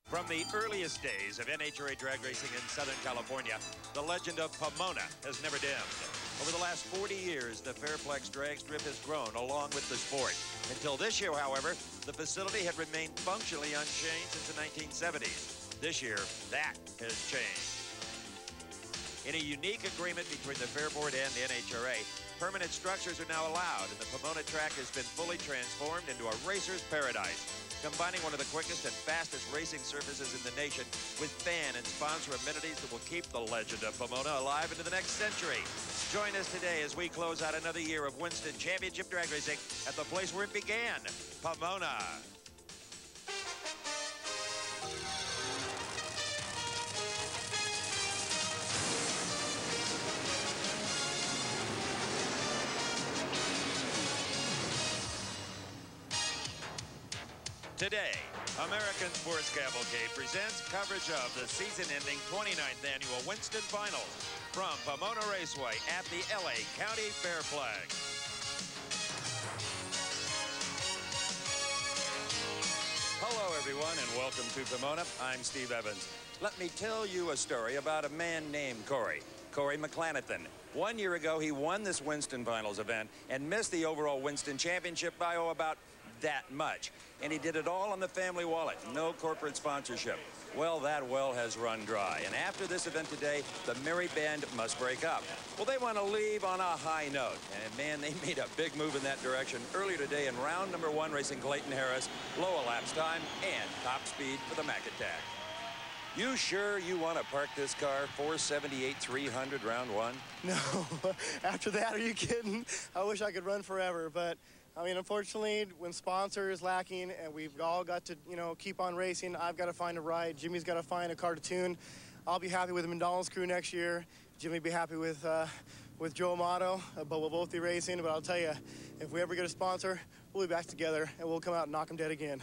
From the earliest days of NHRA drag racing in Southern California, the legend of Pomona has never dimmed. Over the last 40 years, the Fairplex drag strip has grown along with the sport. Until this year, however, the facility had remained functionally unchanged since the 1970s. This year, that has changed. In a unique agreement between the Fair Board and the NHRA, permanent structures are now allowed, and the Pomona track has been fully transformed into a racer's paradise, combining one of the quickest and fastest racing surfaces in the nation with fan and sponsor amenities that will keep the legend of Pomona alive into the next century. Join us today as we close out another year of Winston Championship drag racing at the place where it began, Pomona. Today, American Sports Cavalcade presents coverage of the season-ending 29th Annual Winston Finals from Pomona Raceway at the LA County Fairplex. Hello, everyone, and welcome to Pomona. I'm Steve Evans. Let me tell you a story about a man named Corey McClanathan. 1 year ago, he won this Winston Finals event and missed the overall Winston Championship by, about that much. And he did it all on the family wallet, no corporate sponsorship. Well, that well has run dry. And after this event today, the Merry Band must break up. Well, they want to leave on a high note. And man, they made a big move in that direction earlier today in round number 1, racing Clayton Harris, low elapsed time, and top speed for the Mac Attack. You sure you want to park this car 478 300 round 1? No. After that, are you kidding? I wish I could run forever, but I mean, unfortunately, when sponsor is lacking and we've all got to, keep on racing, I've got to find a ride. Jimmy's got to find a car to tune. I'll be happy with the McDonald's crew next year. Jimmy will be happy with Joe Amato, but we'll both be racing. But I'll tell you, if we ever get a sponsor, we'll be back together and we'll come out and knock them dead again.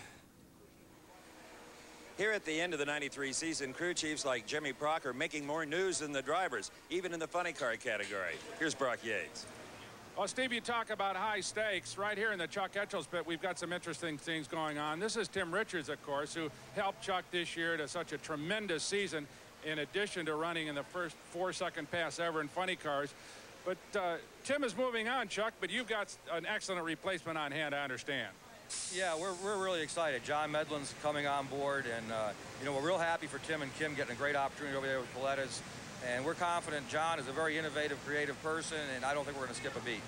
Here at the end of the 93 season, crew chiefs like Jimmy Prock are making more news than the drivers, even in the funny car category. Here's Brock Yates. Well, Steve, you talk about high stakes. Right here in the Chuck Etchell's pit, we've got some interesting things going on. This is Tim Richards, of course, who helped Chuck this year to such a tremendous season, in addition to running in the first 4-second pass ever in funny cars. But Tim is moving on, Chuck, but you've got an excellent replacement on hand, I understand. Yeah, we're really excited. John Medlin's coming on board, and we're real happy for Tim and Kim getting a great opportunity over there with Colettas. And we're confident John is a very innovative, creative person, and I don't think we're going to skip a beat.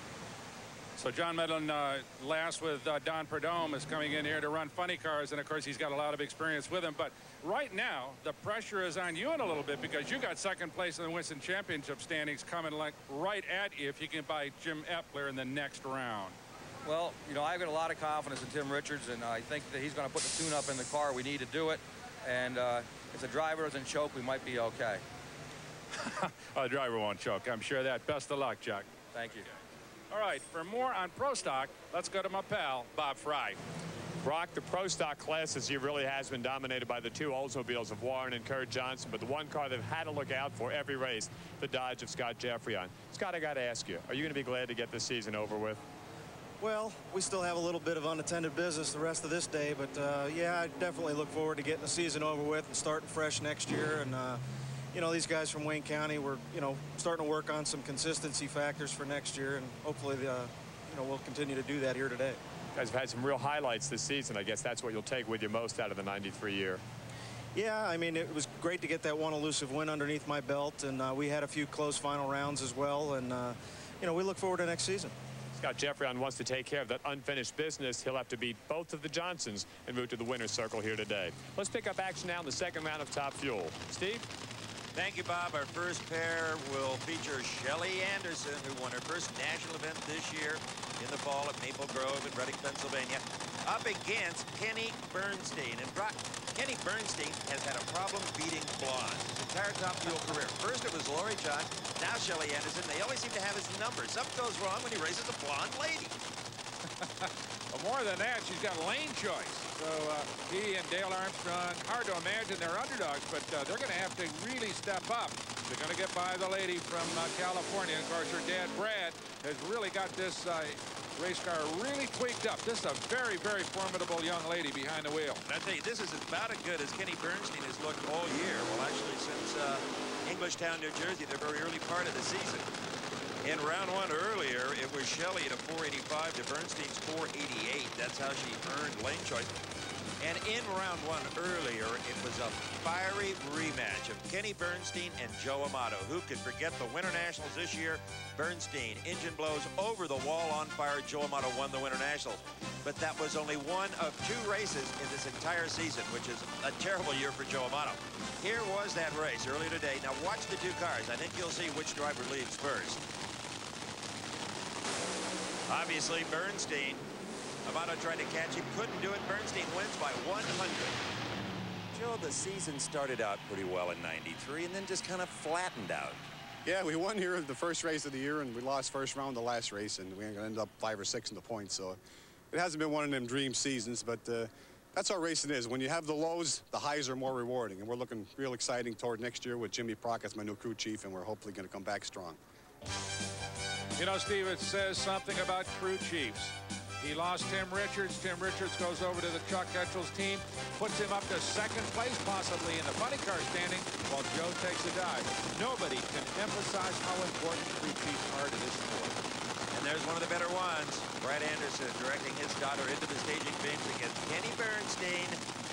So John Medlin, last with Don Perdome, is coming in here to run funny cars, and of course he's got a lot of experience with him. But right now, the pressure is on you in a little bit because you got second place in the Winston Championship standings coming right at you if you can buy Jim Epler in the next round. Well, I've got a lot of confidence in Tim Richards, and I think that he's going to put the tune-up in the car. We need to do it, and if the driver doesn't choke, we might be okay. Oh, the driver won't choke. I'm sure of that. Best of luck, Chuck. Thank you. All right, for more on Pro Stock, let's go to my pal, Bob Fry. Brock, the Pro Stock class this year really has been dominated by the two Oldsmobiles of Warren and Kurt Johnson, but the one car they've had to look out for every race, the Dodge of Scott Jeffrey on. Scott, I got to ask you, are you going to be glad to get this season over with? Well, we still have a little bit of unattended business the rest of this day, but yeah, I definitely look forward to getting the season over with and starting fresh next year. And these guys from Wayne County, we're, starting to work on some consistency factors for next year, and hopefully, we'll continue to do that here today. You guys have had some real highlights this season. I guess that's what you'll take with you most out of the 93 year. Yeah, I mean, it was great to get that one elusive win underneath my belt, and we had a few close final rounds as well, and, we look forward to next season. Scott Jeffrey wants to take care of that unfinished business. He'll have to beat both of the Johnsons and move to the winner's circle here today. Let's pick up action now in the second round of Top Fuel. Steve? Thank you, Bob. Our first pair will feature Shelly Anderson, who won her first national event this year in the fall at Maple Grove in Reading, Pennsylvania, up against Kenny Bernstein. And Kenny Bernstein has had a problem beating blondes his entire Top Fuel career. First it was Lori John, now Shelly Anderson. They always seem to have his number. Something goes wrong when he races a blonde lady. Well, more than that, she's got lane choice. So he and Dale Armstrong, hard to imagine they're underdogs, but they're going to have to really step up. They're going to get by the lady from California. Of course, her dad, Brad, has really got this race car really tweaked up. This is a very, very formidable young lady behind the wheel. And I tell you, this is about as good as Kenny Bernstein has looked all year. Well, actually, since Englishtown, New Jersey, the very early part of the season. In round one earlier, it was Shelley at a 485 to Bernstein's 488. That's how she earned lane choice. And in round one earlier, it was a fiery rematch of Kenny Bernstein and Joe Amato. Who could forget the Winter Nationals this year? Bernstein, engine blows over the wall on fire. Joe Amato won the Winter Nationals. But that was only one of 2 races in this entire season, which is a terrible year for Joe Amato. Here was that race earlier today. Now watch the 2 cars. I think you'll see which driver leads first. Obviously, Bernstein. Amato tried to catch him, couldn't do it. Bernstein wins by 100. Joe, the season started out pretty well in '93 and then just kind of flattened out. Yeah, we won here the first race of the year, and we lost first round the last race, and we ended up 5 or 6 in the points. So it hasn't been one of them dream seasons, but that's how racing is. When you have the lows, the highs are more rewarding, and we're looking real exciting toward next year with Jimmy Prock as my new crew chief, and we're hopefully going to come back strong. You know, Steve, it says something about crew chiefs. He lost Tim Richards. Tim Richards goes over to the Chuck Etchells team, puts him up to 2nd place possibly in the funny car standing while Joe takes a dive. Nobody can emphasize how important crew chiefs are to this sport. And there's one of the better ones. Brad Anderson directing his daughter into the staging bench against Kenny Bernstein.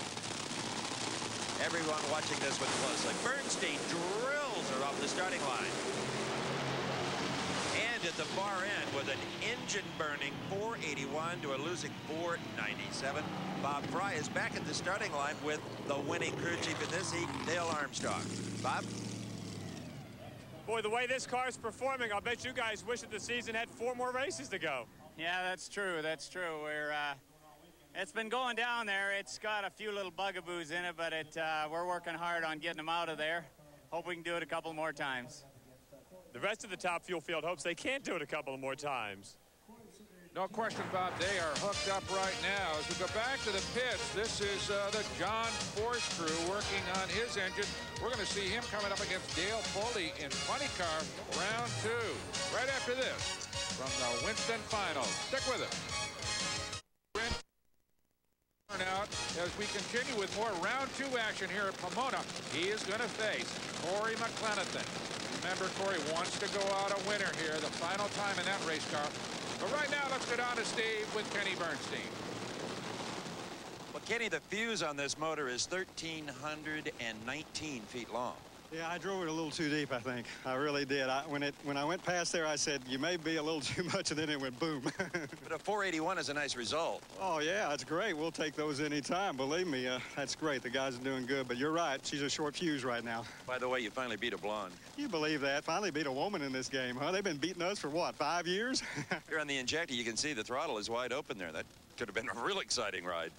Everyone watching this one closely. Bernstein drills her off the starting line. And at the far end with an engine-burning 481 to a losing 497. Bob Fry is back at the starting line with the winning crew chief in this heat, Dale Armstrong. Bob? Boy, the way this car is performing, I'll bet you guys wish that the season had 4 more races to go. Yeah, that's true. That's true. It's been going down there. It's got a few little bugaboos in it, but we're working hard on getting them out of there. Hope we can do it a couple more times. The rest of the Top Fuel field hopes they can't do it a couple of more times. No question, Bob. They are hooked up right now. As we go back to the pits, this is the John Force crew working on his engine. We're going to see him coming up against Dale Foley in funny car round 2. Right after this, from the Winston Finals. Stick with us. Out as we continue with more round 2 action here at Pomona. He is going to face Corey McClenathan. Remember, Corey wants to go out a winner here, the final time in that race car. But right now, let's go down to Steve with Kenny Bernstein. Well, Kenny, the fuse on this motor is 1,319 feet long. Yeah, I drove it a little too deep, I think. I really did. When I went past there, I said, you may be a little too much, and then it went boom. But a 481 is a nice result. Oh, yeah, that's great. We'll take those any time. Believe me, that's great. The guys are doing good. But you're right. She's a short fuse right now. By the way, you finally beat a blonde. You believe that? Finally beat a woman in this game, huh? They've been beating us for, what, 5 years? Here on the injector, you can see the throttle is wide open there. That could have been a real exciting ride.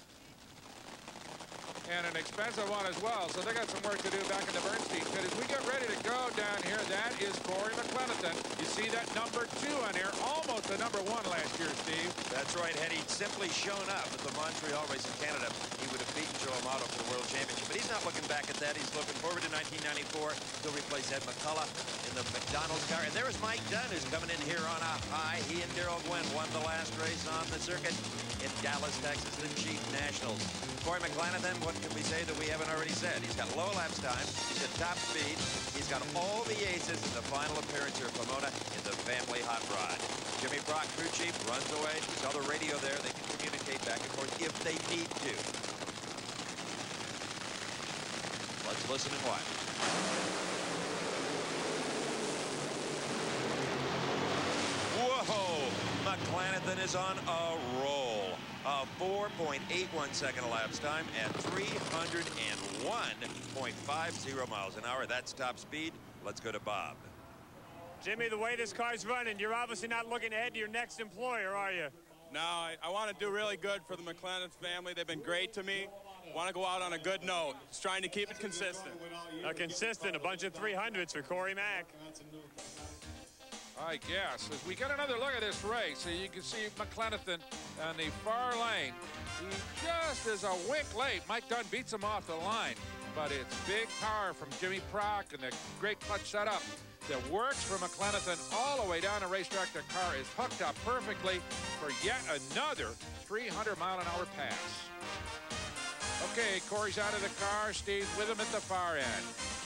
And an expensive one as well. So they got some work to do back in the Bernstein pit. As we get ready to go down here, that is Corey McClenathan. You see that number 2 on here, almost the number 1 last year, Steve. That's right. Had he simply shown up at the Montreal race in Canada, he would have beaten Joe Amato for the World Championship. But he's not looking back at that. He's looking forward to 1994. He'll replace Ed McCullough in the McDonald's car. And there is Mike Dunn, who's coming in here on a high. He and Darrell Gwynn won the last race on the circuit in Dallas, Texas, the Chief Nationals. Corey McClenathan, what can we say that we haven't already said? He's got low laps time, he's got top speed, he's got all the aces in the final appearance here at Pomona in the family hot rod. Jimmy Brock, crew chief, runs away. There's other radio there. They can communicate back and forth if they need to. Let's listen and watch. Whoa! McClenathan is on a roll. A 4.81 second elapsed time at 301.50 miles an hour. That's top speed. Let's go to Bob. Jimmy, the way this car's running, you're obviously not looking ahead to your next employer, are you? No, I want to do really good for the McClenathan family. They've been great to me. Want to go out on a good note. Just trying to keep it consistent. A bunch of 300s for Corey Mack. I guess. As we get another look at this race, so you can see McClenathan on the far lane. He just is a wink late. Mike Dunn beats him off the line. But it's big power from Jimmy Prock and the great clutch setup. that works for McLenathan all the way down the racetrack. The car is hooked up perfectly for yet another 300-mile-an-hour pass. Okay, Corey's out of the car. Steve's with him at the far end.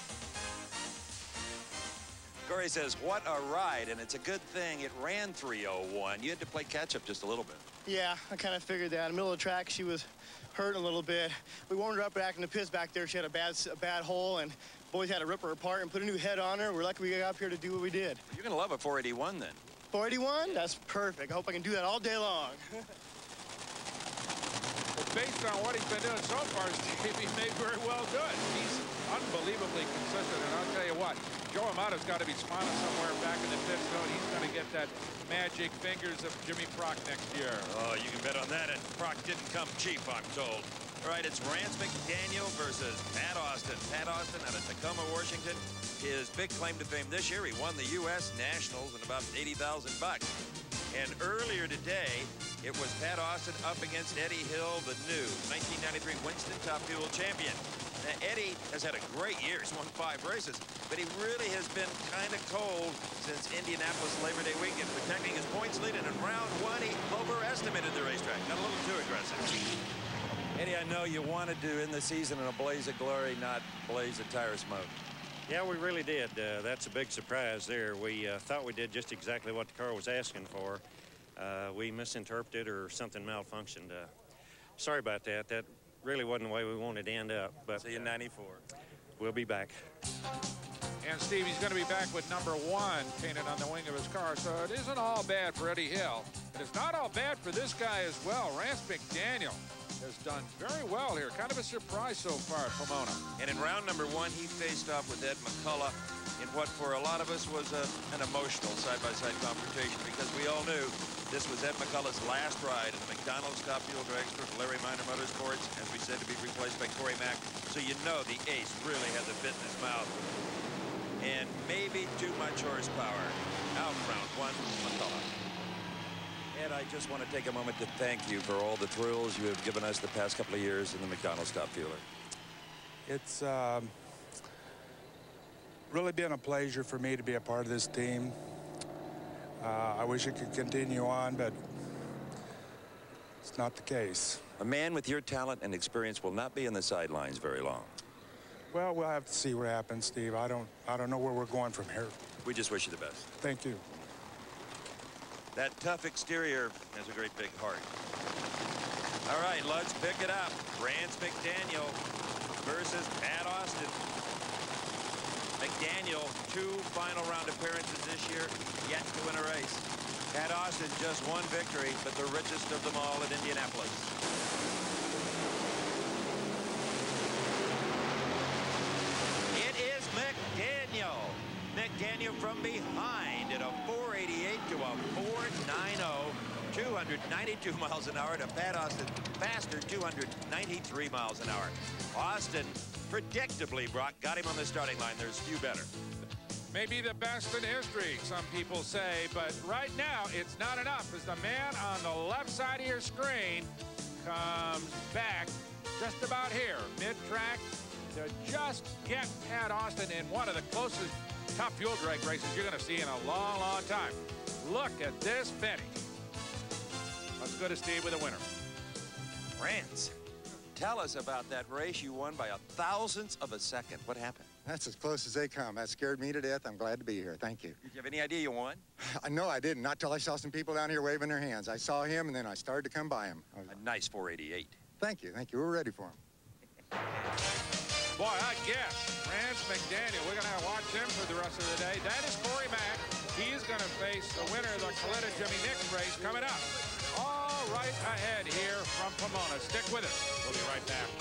Corey says, what a ride, and it's a good thing it ran 3:01. You had to play catch-up just a little bit. Yeah, I kind of figured that. In the middle of the track, she was hurting a little bit. We warmed her up back in the pits back there. She had a bad hole, and boys had to rip her apart and put a new head on her. We're lucky we got up here to do what we did. You're going to love a 481 then. 481? That's perfect. I hope I can do that all day long. Well, based on what he's been doing so far, Steve, he may very well do it. He's unbelievably consistent, and I'll tell you what, Joe Amato's got to be smiling somewhere back in the pits, though. He's going to get that magic fingers of Jimmy Prock next year. Oh, you can bet on that, and Prock didn't come cheap, I'm told. All right, it's Rance McDaniel versus Pat Austin. Pat Austin out of Tacoma, Washington. His big claim to fame this year, he won the U.S. Nationals and about $80,000 bucks. And earlier today, it was Pat Austin up against Eddie Hill, the new 1993 Winston Top Fuel champion. Now, Eddie has had a great year. He's won 5 races, but he really has been kind of cold since Indianapolis Labor Day weekend, protecting his points lead. And in round 1, he overestimated the racetrack. Got a little too aggressive. Eddie, I know you wanted to end the season in a blaze of glory, not blaze of tire smoke. Yeah, we really did. That's a big surprise there. We thought we did just exactly what the car was asking for. We misinterpreted or something malfunctioned. Sorry about that. That really wasn't the way we wanted to end up. But see you in 94. We'll be back. And Steve, he's going to be back with number 1 painted on the wing of his car, so it isn't all bad for Eddie Hill. But it's not all bad for this guy as well. Rance McDaniel has done very well here. Kind of a surprise so far at Pomona. And in round number 1, he faced off with Ed McCullough in what for a lot of us was an emotional side-by-side confrontation, because we all knew this was Ed McCullough's last ride in the McDonald's Top Fuel dragster for Larry Minor Motorsports, as we said, to be replaced by Corey Mack. So you know the ace really had the bit in his mouth. And maybe too much horsepower. Out round 1, McCullough. Ed, I just want to take a moment to thank you for all the thrills you have given us the past couple of years in the McDonald's Top Fueler. It's really been a pleasure for me to be a part of this team. I wish it could continue on, but it's not the case. A man with your talent and experience will not be in the sidelines very long. Well, we'll have to see what happens, Steve. I don't know where we're going from here. We just wish you the best. Thank you. That tough exterior has a great big heart. All right, let's pick it up. Rance McDaniel versus Pat Austin. McDaniel, 2 final round appearances this year, yet to win a race. Pat Austin, just 1 victory, but the richest of them all at Indianapolis. It is McDaniel. McDaniel from behind at a 488 to a 490. 292 miles an hour to Pat Austin. Faster, 293 miles an hour. Austin, predictably, Brock, got him on the starting line. There's few better. Maybe the best in history, some people say, but right now it's not enough, as the man on the left side of your screen comes back just about here, mid-track, to just get Pat Austin in one of the closest Top Fuel drag races you're going to see in a long, long time. Look at this finish. Let's go to Steve with a winner. Rance, tell us about that race you won by 1/1000th of a second. What happened? That's as close as they come. That scared me to death. I'm glad to be here. Thank you. Did you have any idea you won? No, I didn't. Not till I saw some people down here waving their hands. I saw him, and then I started to come by him. A nice 488. Thank you. Thank you. We're ready for him. Boy, I guess Rance McDaniel, we're going to watch him for the rest of the day. That is Corey Mack. He's going to face the winner of the Coletta Jimmy Nix race coming up. All right ahead here from Pomona. Stick with us. We'll be right back.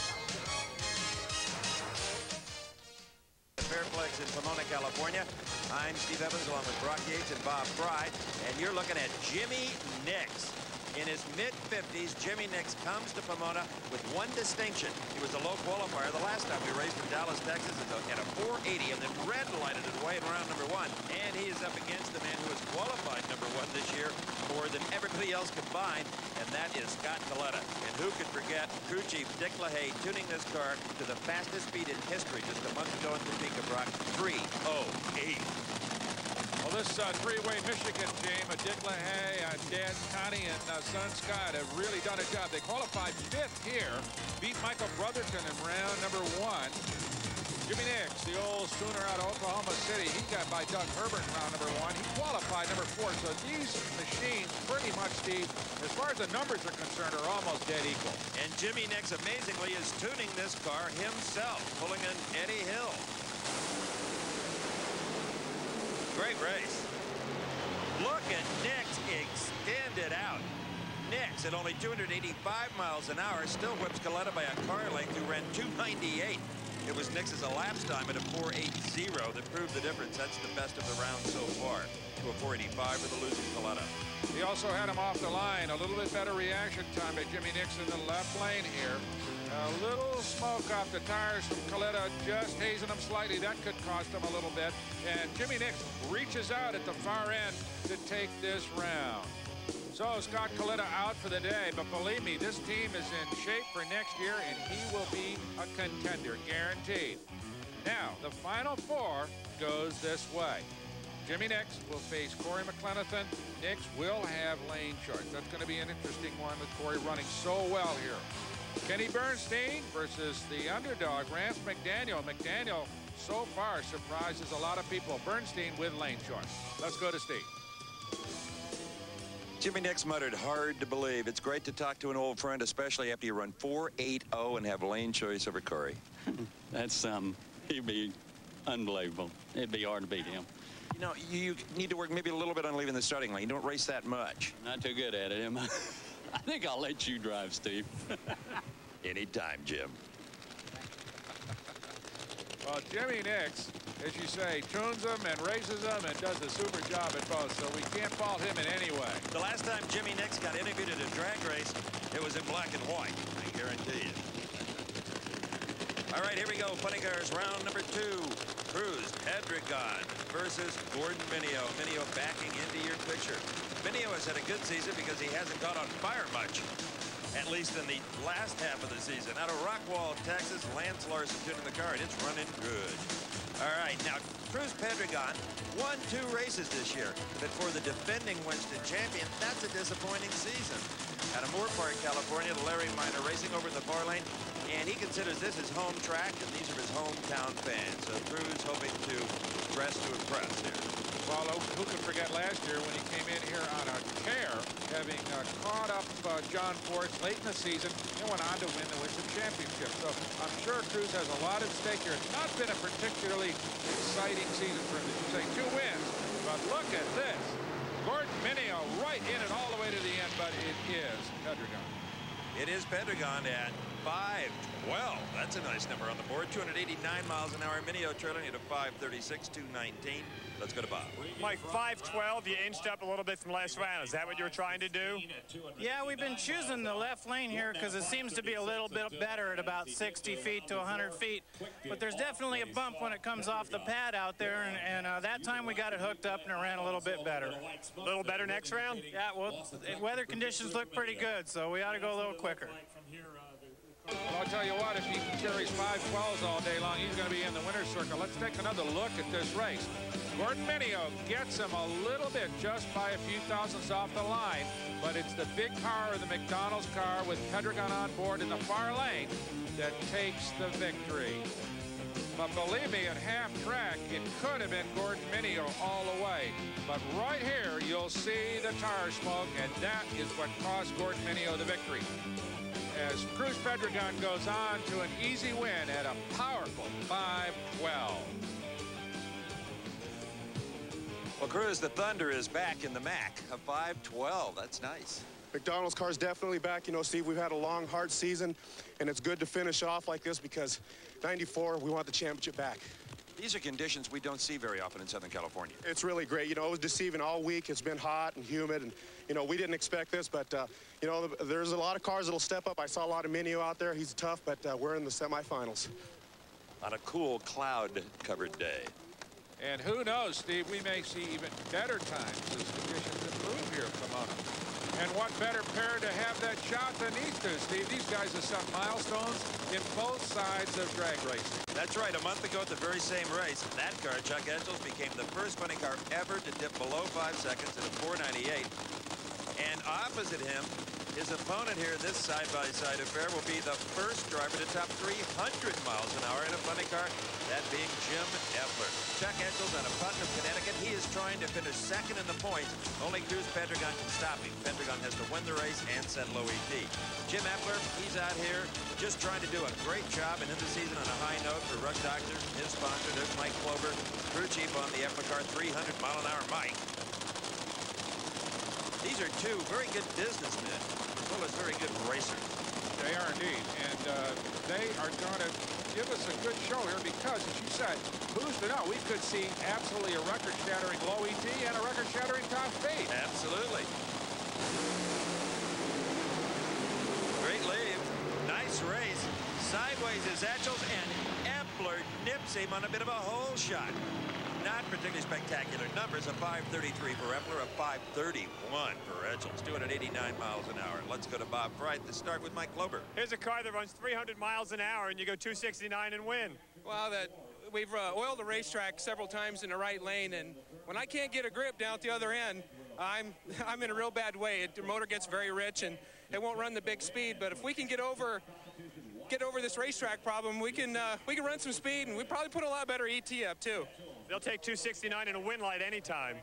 Fairplex in Pomona, California. I'm Steve Evans along with Brock Yates and Bob Fry, and you're looking at Jimmy Nix. In his mid-50s, Jimmy Nix comes to Pomona with one distinction. He was a low qualifier the last time we raced in Dallas, Texas at a 480, and then red-lighted it away in round number 1. And he is up against the man who has qualified number 1 this year more than everybody else combined, and that is Scott Coletta. And who could forget crew chief Dick LaHaye tuning this car to the fastest speed in history just a month ago in Topeka, Brock, 3:08. Well, this three-way Michigan team, Dick LaHaye, Dad Connie, and son Scott have really done a job. They qualified 5th here, beat Michael Brotherton in round number 1. Jimmy Nix, the old Sooner out of Oklahoma City, he got by Doug Herbert in round number 1. He qualified number 4. So these machines pretty much, Steve, as far as the numbers are concerned, are almost dead equal. And Jimmy Nix, amazingly, is tuning this car himself, pulling an Eddie Hill. Great race. Look at Nix extended out. Nix at only 285 miles an hour still whips Coletta by a car length who ran 298. It was Nix's elapsed time at a 480 that proved the difference. That's the best of the round so far, to a 485 for the losing Coletta. He also had him off the line. A little bit better reaction time by Jimmy Nix in the left lane here. A little smoke off the tires from Coletta, just hazing him slightly. That could cost him a little bit. And Jimmy Nix reaches out at the far end to take this round. So Scott Coletta out for the day, but believe me, this team is in shape for next year, and he will be a contender, guaranteed. Now, the final 4 goes this way. Jimmy Nix will face Corey McLenathan. Nix will have lane choice. That's going to be an interesting one with Corey running so well here. Kenny Bernstein versus the underdog, Rance McDaniel. McDaniel so far surprises a lot of people. Bernstein with lane choice. Let's go to Steve. Jimmy Nix muttered, hard to believe. It's great to talk to an old friend, especially after you run 4.80 and have lane choice over Corey. That's something. He'd be unbelievable. It'd be hard to beat him. You know, you need to work maybe a little bit on leaving the starting lane. You don't race that much. Not too good at it, am I? I think I'll let you drive, Steve. Anytime, Jim. Well, Jimmy Nix, as you say, tunes them and races them and does a super job at both, so we can't fault him in any way. The last time Jimmy Nix got interviewed at a drag race, it was in black and white, I guarantee you. All right, here we go. Funny cars, round number 2. Cruz Pedregon versus Gordon Mineo. Mineo backing into your picture. Mineo has had a good season because he hasn't caught on fire much, at least in the last half of the season. Out of Rockwall, Texas, Lance Larson tuning the car, and it's running good. All right, now, Cruz Pedregon won 2 races this year, but for the defending Winston champion, that's a disappointing season. Out of Moore Park, California, Larry Minor racing over in the far lane, and he considers this his home track, and these are his hometown fans. So Cruz hoping to dress to impress here. Well, who could forget last year when he came in here on a tear, having caught up John Force late in the season and went on to win the Winston Championship. So I'm sure Cruz has a lot at stake here. It's not been a particularly exciting season for him. As you say, 2 wins, but look at this. Gordon Mineo right in it all the way to the end, but it is Pedregon. It is Pedregon at 5:12. That's a nice number on the board. 289 miles an hour. Mineo trailing at a 5:36, 219. Let's go to Bob. Mike, 5:12, you inched up a little bit from last round. Is that what you were trying to do? Yeah, we've been choosing the left lane here because it seems to be a little bit better at about 60 feet to 100 feet. But there's definitely a bump when it comes off the pad out there, and that time we got it hooked up and it ran a little bit better. A little better next round? Yeah, well, weather conditions look pretty good, so we ought to go a little quicker. Well, I'll tell you what, if he carries 5:12s all day long, he's going to be in the winner's circle. Let's take another look at this race. Gordon Mineo gets him a little bit, just by a few thousandths off the line, but it's the big car, the McDonald's car with Pedregon on board in the far lane, that takes the victory. But believe me, at half track, it could have been Gordon Mineo all the way. But right here, you'll see the tire smoke, and that is what cost Gordon Mineo the victory. As Cruz Pedregon goes on to an easy win at a powerful 5:12. Well, Cruz, the Thunder is back in the MAC, a 5:12. That's nice. McDonald's car's definitely back. You know, Steve, we've had a long, hard season, and it's good to finish off like this because 94, we want the championship back. These are conditions we don't see very often in Southern California. It's really great. You know, it was deceiving all week. It's been hot and humid, and, you know, we didn't expect this, but, you know, there's a lot of cars that'll step up. I saw a lot of Minio out there. He's tough, but we're in the semifinals. On a cool, cloud-covered day. And who knows, Steve, we may see even better times as conditions improve here at Pomona. And what better pair to have that shot than these two, Steve? These guys have set milestones in both sides of drag racing. That's right. A month ago at the very same race, that car, Chuck Edgels, became the first funny car ever to dip below 5 seconds at a 498. And opposite him, his opponent here in this side-by-side affair will be the first driver to top 300 miles an hour in a funny car, that being Jim Epler. Chuck Edgels out of Putnam, Connecticut. He is trying to finish second in the points. Only Cruz Pendragon can stop him. Pendragon has to win the race and set low ET. Jim Epler, he's out here just trying to do a great job and end the season on a high note for Rush Doctor, his sponsor. There's Mike Clover, crew chief on the Epler car, 300-mile-an-hour Mike. These are two very good businessmen, as well as very good racers. They are indeed, and they are going to give us a good show here because, as you said, who's to know? We could see absolutely a record-shattering low ET and a record-shattering top speed. Absolutely. Great lead. Nice race. Sideways is Edgels, and Epler nips him on a bit of a hole shot. Not particularly spectacular numbers. A 5:33 for Epler, a 5:31 for Edgels. 289 miles an hour. Let's go to Bob Fright to start with Mike Klober. Here's a car that runs 300 miles an hour, and you go 269 and win. Well, we've oiled the racetrack several times in the right lane, and when I can't get a grip down at the other end, I'm in a real bad way. The motor gets very rich, and it won't run the big speed. But if we can get over this racetrack problem, we can run some speed, and we probably put a lot better ET up too. They'll take 269 in a win light anytime.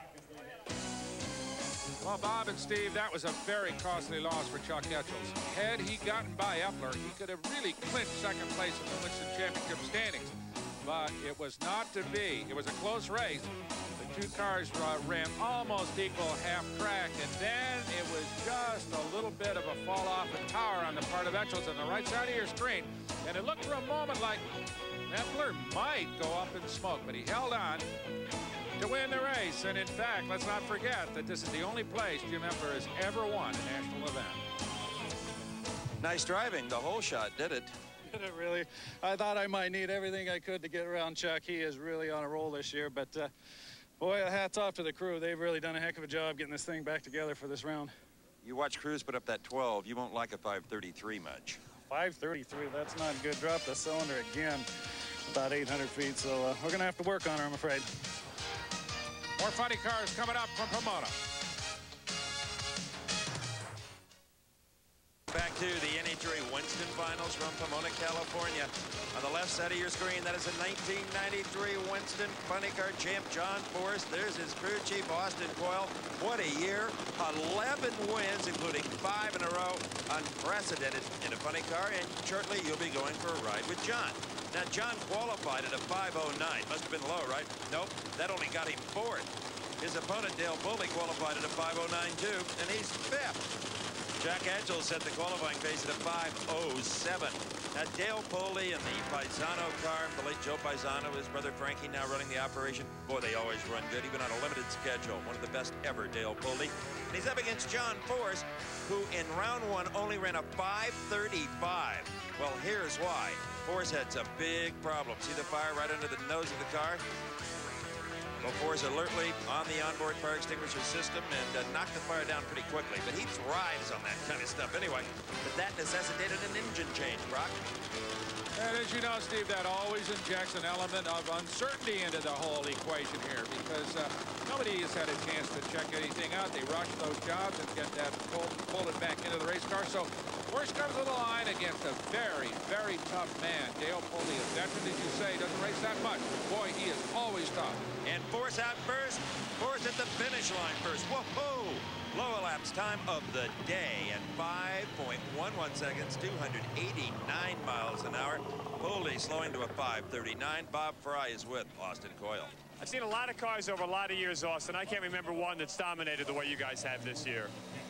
Well, Bob and Steve, that was a very costly loss for Chuck Edgels. Had he gotten by Epler, he could have really clinched second place in the Winston Championship standings. But it was not to be. It was a close race. The two cars ran almost equal half track, and then it was just a little bit of a fall off in power on the part of Edgels on the right side of your screen. And it looked for a moment like Epler might go up in smoke, but he held on to win the race. And in fact, let's not forget that this is the only place Jim Epler has ever won a national event. Nice driving. The hole shot did it. Did it really? I thought I might need everything I could to get around Chuck. He is really on a roll this year, but boy, hats off to the crew. They've really done a heck of a job getting this thing back together for this round. You watch Cruz put up that 12, you won't like a 5:33 much. 5:33, that's not good. Drop the cylinder again, about 800 feet, so we're going to have to work on her, I'm afraid. More funny cars coming up from Pomona. Back to the NHRA Winston Finals from Pomona, California. On the left side of your screen, that is a 1993 Winston funny car champ, John Forrest. There's his crew chief, Austin Coyle. What a year. 11 wins, including 5 in a row. Unprecedented in a funny car, and shortly you'll be going for a ride with John. Now, John qualified at a 5:09. Must have been low, right? Nope, that only got him 4th. His opponent, Dale Pulley, qualified at a 5:09 too, and he's 5th. Chuck Edgels set the qualifying pace at a 5:07. Now, Dale Pulley and the Paisano car, the late Joe Paisano, his brother Frankie now running the operation. Boy, they always run good, even on a limited schedule. One of the best ever, Dale Pulley. And he's up against John Forrest, who in round 1 only ran a 5:35. Well, here's why. Forrest had some big problems. See the fire right under the nose of the car? Well, Forrest alertly on the onboard fire extinguisher system and knocked the fire down pretty quickly. But he thrives on that kind of stuff anyway. But that necessitated an engine change, Brock. And as you know, Steve, that always injects an element of uncertainty into the whole equation here because nobody has had a chance to check anything out. They rush those jobs and get that pulled it back into the race car. So Forrest comes to the line against a very, very tough man. Dale Pulley, a veteran, as you say, doesn't race that much. Boy, he is always tough. And Forrest out first. Forrest at the finish line first. Whoa! Low elapsed time of the day at 5.11 seconds, 289 miles an hour. Pulley slowing to a 5:39. Bob Fry is with Austin Coyle. I've seen a lot of cars over a lot of years, Austin. I can't remember one that's dominated the way you guys have this year.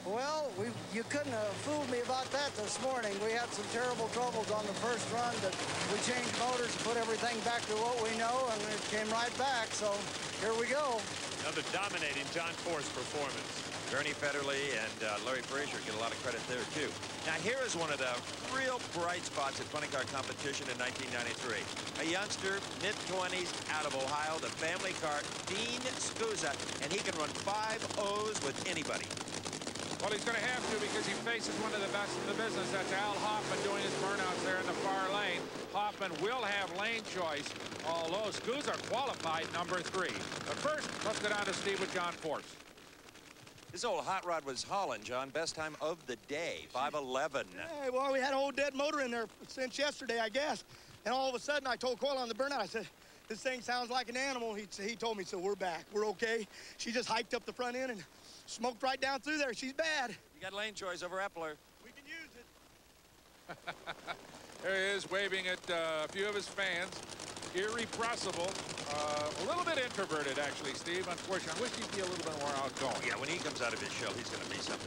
Well, you couldn't have fooled me about that this morning. We had some terrible troubles on the first run, but we changed motors and put everything back to what we know, and it came right back. So here we go. Another dominating John Force performance. Bernie Federley and Larry Frazier get a lot of credit there, too. Now, here is one of the real bright spots at funny car competition in 1993. A youngster, mid-20s, out of Ohio, the family car, Dean Scusa, and he can run 5 O's with anybody. Well, he's going to have to because he faces one of the best in the business. That's Al Hoffman doing his burnouts there in the far lane. Hoffman will have lane choice, although Scusa qualified number 3. But first, let's go down to Steve with John Force. This old hot rod was hauling, John. Best time of the day, 5:11. Hey, well, we had an old dead motor in there since yesterday, I guess. And all of a sudden, I told Coyle on the burnout, I said, this thing sounds like an animal. He told me, so we're back. We're okay. She just hiked up the front end and smoked right down through there. She's bad. You got lane choice over Epler. We can use it. There he is, waving at a few of his fans. Irrepressible. A little bit introverted, actually, Steve. Unfortunately, I wish he'd be a little bit more outgoing. Yeah, when he comes out of his shell, he's going to be something.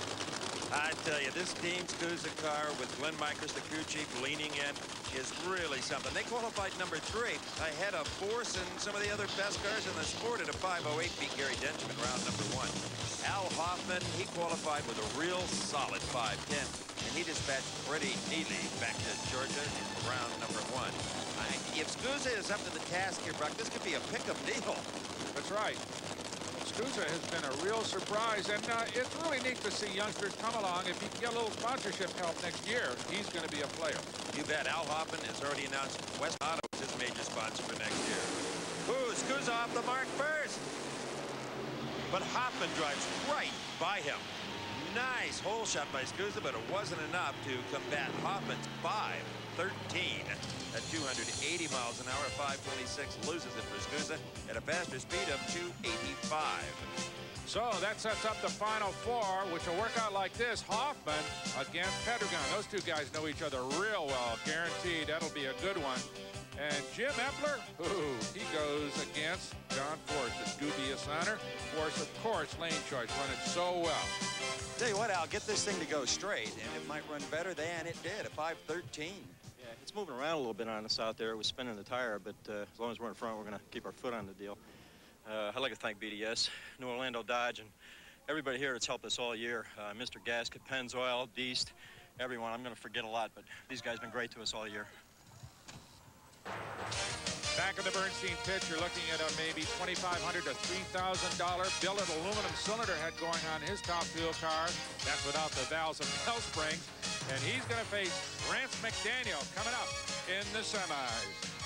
I tell you, this Dean Scusa car with Glenn Mikers, the crew chief, leaning in is really something. They qualified number 3 ahead of Force and some of the other best cars in the sport at a 5:08, beat Gary Denchman round number 1. Al Hoffman, he qualified with a real solid 5:10, and he dispatched Freddie Neely back to Georgia in round number 1. If Scusa is up to the task here, Brock, this could be a pick-up deal. That's right. Scusa has been a real surprise, and it's really neat to see youngsters come along. If he can get a little sponsorship help next year, he's going to be a player. You bet. Al Hoffman has already announced West Auto is his major sponsor for next year. Ooh, Scusa off the mark first. But Hoffman drives right by him. Nice hole shot by Scusa, but it wasn't enough to combat Hoffman's 5:13 at 280 miles an hour. 5:26 loses it for Scusa at a faster speed of 285. So that sets up the final 4, which will work out like this. Hoffman against Pedregon. Those two guys know each other real well. Guaranteed that'll be a good one. And Jim Epler, ooh, he goes against John Force, a dubious honor. Force, of course, lane choice, running so well. Tell you what, Al, get this thing to go straight, and it might run better than it did at 5:13. Yeah, it's moving around a little bit on us out there. It was spinning the tire, but as long as we're in front, we're going to keep our foot on the deal. I'd like to thank BDS, New Orlando Dodge, and everybody here that's helped us all year. Mr. Gasket, Pennzoil, Deast, everyone. I'm going to forget a lot, but these guys have been great to us all year. Back in the Bernstein pit, you're looking at a maybe $2,500 to $3,000 billet aluminum cylinder head going on his top fuel car. That's without the valves and bell springs. And he's going to face Rance McDaniel coming up in the semis.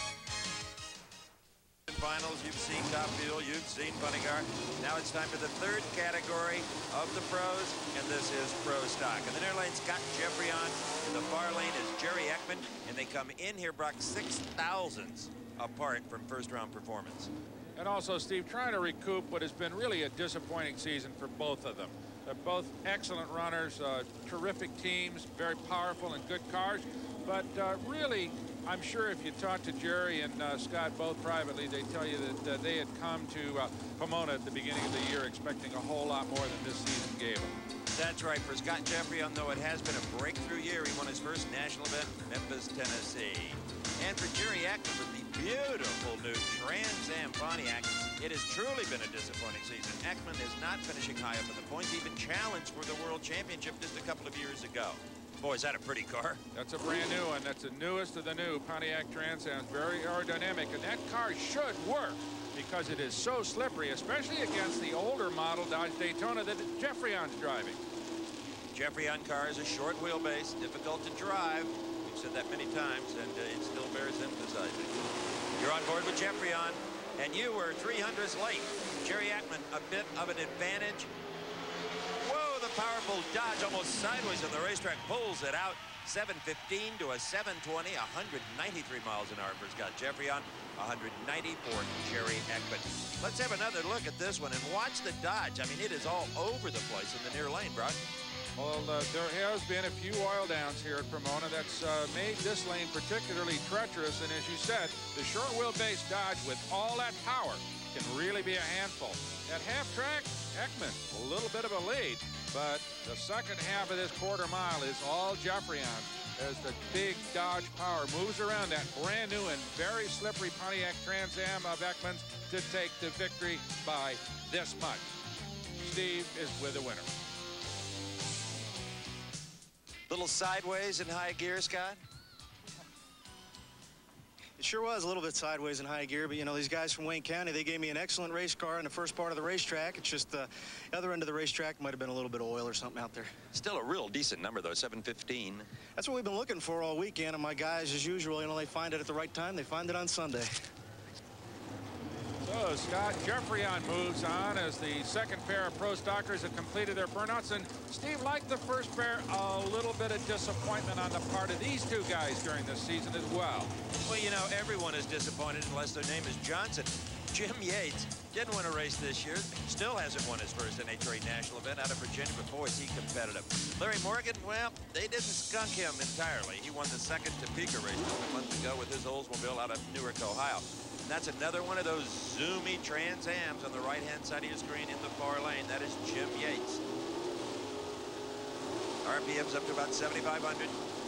Finals, you've seen top fuel, you've seen funny car. Now it's time for the 3rd category of the pros, and this is pro stock. In the near lane, Scott Jeffreyon. In the far lane is Jerry Ekman, and they come in here, Brock, 6,000ths apart from first-round performance. And also, Steve, trying to recoup what has been really a disappointing season for both of them. They're both excellent runners, terrific teams, very powerful and good cars. But really, I'm sure if you talk to Jerry and Scott both privately, they tell you that they had come to Pomona at the beginning of the year expecting a whole lot more than this season gave them. That's right. For Scott Jeffreyon, though it has been a breakthrough year, he won his first national event in Memphis, Tennessee. And for Jerry Ekman with the beautiful new Trans Am Pontiac, it has truly been a disappointing season. Ekman is not finishing high up in the points, even challenged for the World Championship just a couple of years ago. Boy, is that a pretty car. That's a brand new one. That's the newest of the new Pontiac Trans Am. Very aerodynamic, and that car should work because it is so slippery, especially against the older model Dodge Daytona that Jeffreyon's driving. Jeffreyon car is a short wheelbase, difficult to drive. We've said that many times, and it still bears emphasizing. You're on board with Jeffreyon, and you were 300ths late. Jerry Ekman, a bit of an advantage. Whoa, the powerful Dodge almost sideways on the racetrack, pulls it out. 7:15 to a 7:20, 193 miles an hour for Scott Jeffreyon, 190 for Jerry Ekman. Let's have another look at this one and watch the Dodge. I mean, it is all over the place in the near lane, Brock. Well, there has been a few oil downs here at Pomona that's made this lane particularly treacherous. And as you said, the short wheelbase Dodge with all that power can really be a handful. At half track, Ekman, a little bit of a lead. But the second half of this quarter mile is all Jeffrey on as the big Dodge Power moves around that brand new and very slippery Pontiac Trans Am of Ekman's to take the victory by this much. Steve is with the winner. Little sideways in high gear, Scott? It sure was a little bit sideways in high gear, but you know, these guys from Wayne County, they gave me an excellent race car in the first part of the racetrack. It's just the other end of the racetrack might have been a little bit of oil or something out there. Still a real decent number, though, 7:15. That's what we've been looking for all weekend, and my guys, as usual, you know, they find it at the right time. They find it on Sunday. So Scott Jeffreyon moves on as the second pair of pro stockers have completed their burnouts. And Steve, like the first pair, a little bit of disappointment on the part of these two guys during this season as well. Well, you know, everyone is disappointed unless their name is Johnson. Jim Yates didn't win a race this year. Still hasn't won his first NHRA national event out of Virginia, but boy, is he competitive. Larry Morgan, well, they didn't skunk him entirely. He won the second Topeka race just a month ago with his Oldsmobile out of Newark, Ohio. And that's another one of those zoomy Trans Ams on the right-hand side of your screen in the far lane. That is Jim Yates. RPM's up to about 7,500.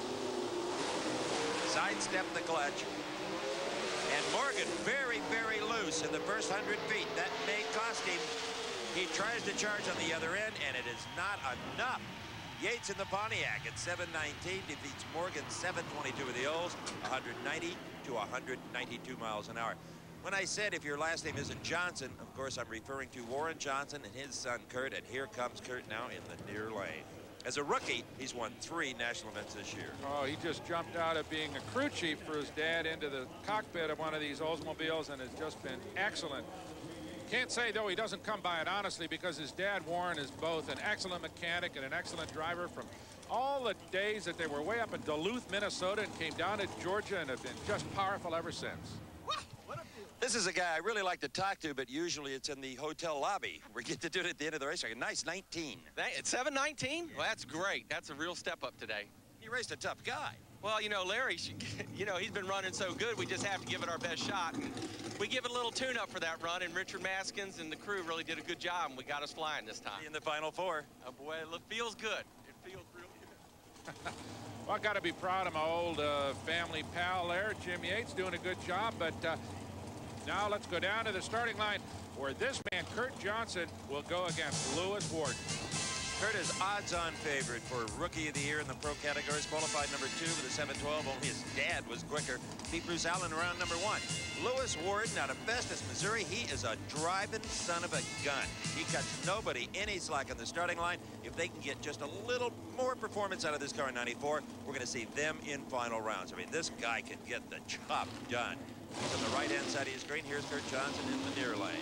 Sidestep the clutch. And Morgan very, very loose in the first 100 feet. That may cost him. He tries to charge on the other end, and it is not enough. Yates in the Pontiac at 7:19 defeats Morgan 7:22 with the Olds, 190 to 192 miles an hour. When I said if your last name isn't Johnson, of course I'm referring to Warren Johnson and his son Kurt, and here comes Kurt now in the near lane. As a rookie, he's won 3 national events this year. Oh, he just jumped out of being a crew chief for his dad into the cockpit of one of these Oldsmobiles and has just been excellent. Can't say, though, he doesn't come by it honestly, because his dad, Warren, is both an excellent mechanic and an excellent driver from all the days that they were way up in Duluth, Minnesota, and came down to Georgia and have been just powerful ever since. This is a guy I really like to talk to, but usually it's in the hotel lobby. We get to do it at the end of the race. A nice 19. It's 7:19? Well, that's great. That's a real step up today. He raced a tough guy. Well, you know, Larry, you know, he's been running so good, we just have to give it our best shot. And we give it a little tune-up for that run, and Richard Maskins and the crew really did a good job, and we got us flying this time. In the final 4. Oh, boy, it feels good. It feels really good. Well, I got to be proud of my old family pal there, Jim Yates, doing a good job. But now let's go down to the starting line where this man, Kurt Johnson, will go against Lewis Warden. Kurt is odds-on favorite for Rookie of the Year in the pro categories. Qualified number 2 with a 7:12. Only his dad was quicker. Beat Bruce Allen around number 1. Lewis Warden out of Festus, Missouri. He is a driving son of a gun. He cuts nobody any slack on the starting line. If they can get just a little more performance out of this car in 94, we're going to see them in final rounds. I mean, this guy can get the job done. He's on the right-hand side of your screen. Here's Kurt Johnson in the near lane.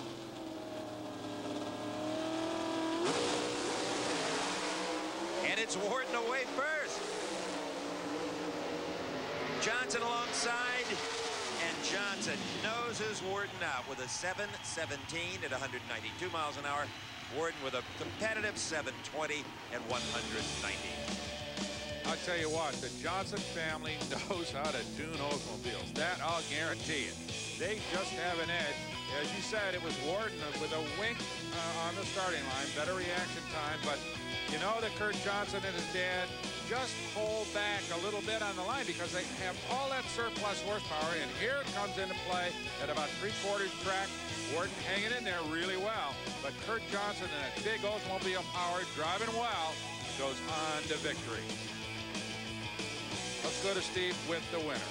And it's Warden away first. Johnson alongside, and Johnson noses Warden out with a 7:17 at 192 miles an hour. Warden with a competitive 7:20 at 190. I'll tell you what, the Johnson family knows how to tune Oldsmobiles. That I'll guarantee you. They just have an edge. As you said, it was Warden with a wink on the starting line, better reaction time, but you know that Kurt Johnson and his dad just hold back a little bit on the line because they have all that surplus horsepower, and here it comes into play at about 3/4 track. Warden hanging in there really well, but Kurt Johnson and that big Oldsmobile power driving well goes on to victory. Let's go to Steve with the winner.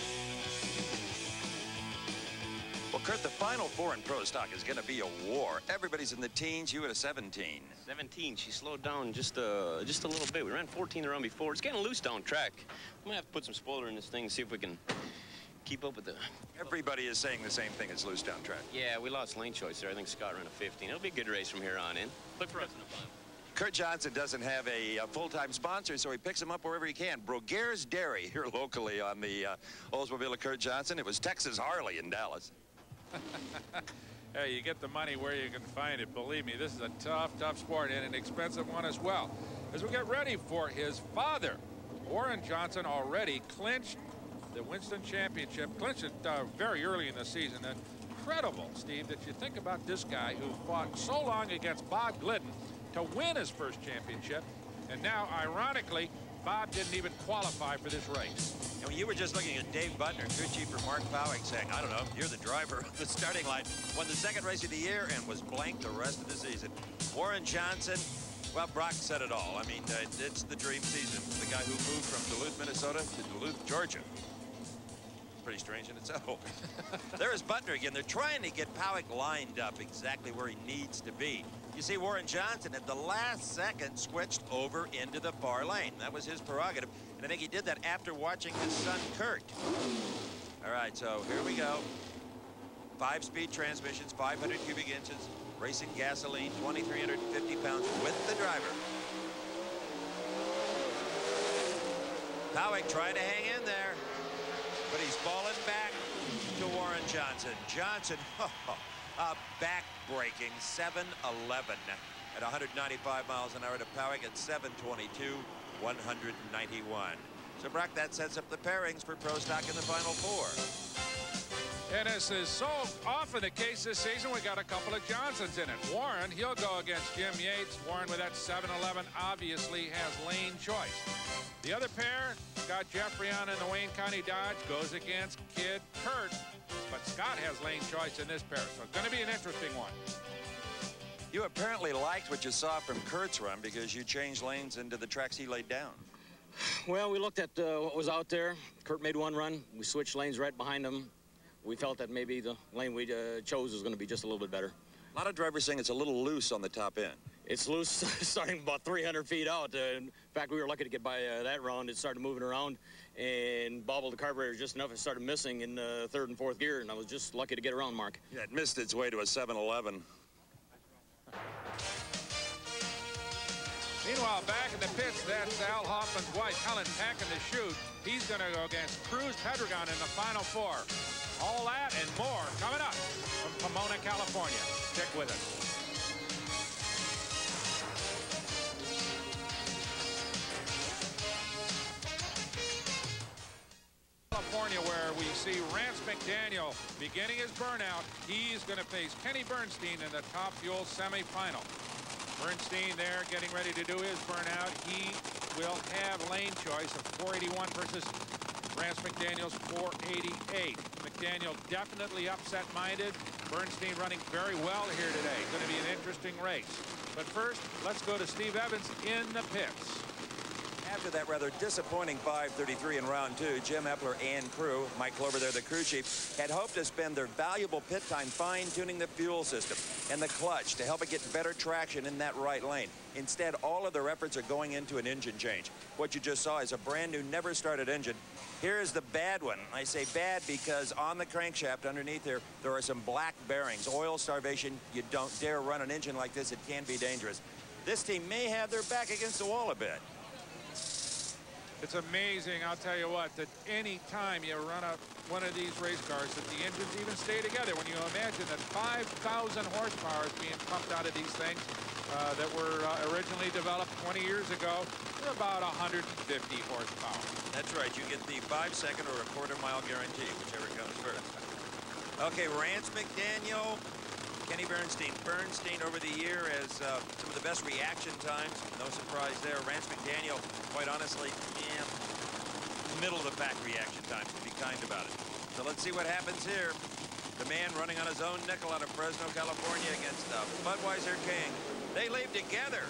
Well, Kurt, the final 4 in pro stock is going to be a war. Everybody's in the teens. You at a 17. 17. She slowed down just a little bit. We ran 14 the run before. It's getting loose down track. I'm going to have to put some spoiler in this thing and see if we can keep up with the... Everybody is saying the same thing. It's loose down track. Yeah, we lost lane choice there. I think Scott ran a 15. It'll be a good race from here on in. Look for us in the final. Kurt Johnson doesn't have a full-time sponsor, so he picks him up wherever he can. Broguer's Dairy here locally on the Oldsmobile of Kurt Johnson. It was Texas Harley in Dallas. Hey, you get the money where you can find it. Believe me, this is a tough sport and an expensive one as well. As we get ready for his father, Warren Johnson already clinched the Winston Championship, clinched it very early in the season. Incredible, Steve, that you think about this guy who fought so long against Bob Glidden to win his first championship. And now, ironically, Bob didn't even qualify for this race. And when you were just looking at Dave Butner, crew chief for Mark Powick, saying, I don't know, you're the driver of the starting line, won the second race of the year and was blanked the rest of the season. Warren Johnson, well, Brock said it all. I mean, it's the dream season. The guy who moved from Duluth, Minnesota to Duluth, Georgia. Pretty strange in itself. There is Butner again. They're trying to get Powick lined up exactly where he needs to be. You see, Warren Johnson at the last second switched over into the far lane. That was his prerogative, and I think he did that after watching his son Kurt. All right, so here we go. 5-speed transmissions, 500 cubic inches, racing gasoline, 2,350 pounds with the driver. Powick trying to hang in there, but he's fallen back to Warren Johnson. Johnson, a back-breaking 7:11 at 195 miles an hour to Powick at 7:22, 191. So, Brock, that sets up the pairings for Pro Stock in the Final Four. And as is so often the case this season, we got a couple of Johnsons in it. Warren, he'll go against Jim Yates. Warren with that 7:11 obviously has lane choice. The other pair, Scott Jeffrion in the Wayne County Dodge, goes against Kid Kurt. But Scott has lane choice in this pair, so it's going to be an interesting one. You apparently liked what you saw from Kurt's run because you changed lanes into the tracks he laid down. Well, we looked at what was out there. Kurt made one run. We switched lanes right behind him. We felt that maybe the lane we chose was going to be just a little bit better. A lot of drivers saying it's a little loose on the top end. It's loose starting about 300 feet out. In fact, we were lucky to get by that round. It started moving around and bobbled the carburetor just enough. It started missing in third and fourth gear, and I was just lucky to get around, Mark. Yeah, it missed its way to a 7:11. Meanwhile, back in the pits, that's Al Hoffman's wife, Helen, packing the chute. He's going to go against Cruz Pedregon in the Final Four. All that and more coming up from Pomona, California. Stick with us. California, where we see Rance McDaniel beginning his burnout. He's going to face Kenny Bernstein in the Top Fuel semifinal. Bernstein there getting ready to do his burnout. He will have lane choice of 481 versus Rance McDaniel's 488. McDaniel definitely upset-minded. Bernstein running very well here today. Going to be an interesting race. But first, let's go to Steve Evans in the pits. After that rather disappointing 5:33 in round two, Jim Epler and crew, Mike Clover there, the crew chief, had hoped to spend their valuable pit time fine-tuning the fuel system and the clutch to help it get better traction in that right lane. Instead, all of their efforts are going into an engine change. What you just saw is a brand new, never started engine. Here's the bad one. I say bad because on the crankshaft underneath there are some black bearings. Oil starvation. You don't dare run an engine like this. It can be dangerous. This team may have their back against the wall a bit. It's amazing, I'll tell you what, that any time you run one of these race cars, that the engines even stay together. When you imagine that 5,000 horsepower is being pumped out of these things that were originally developed 20 years ago, they're about 150 horsepower. That's right. You get the 5-second or a quarter-mile guarantee, whichever comes first. Okay, Rance McDaniel, Kenny Bernstein. Bernstein over the year has some of the best reaction times. No surprise there. Rance McDaniel, quite honestly, middle of the pack reaction times, to be kind about it. So let's see what happens here. The man running on his own nickel out of Fresno, California against Budweiser King. They leave together.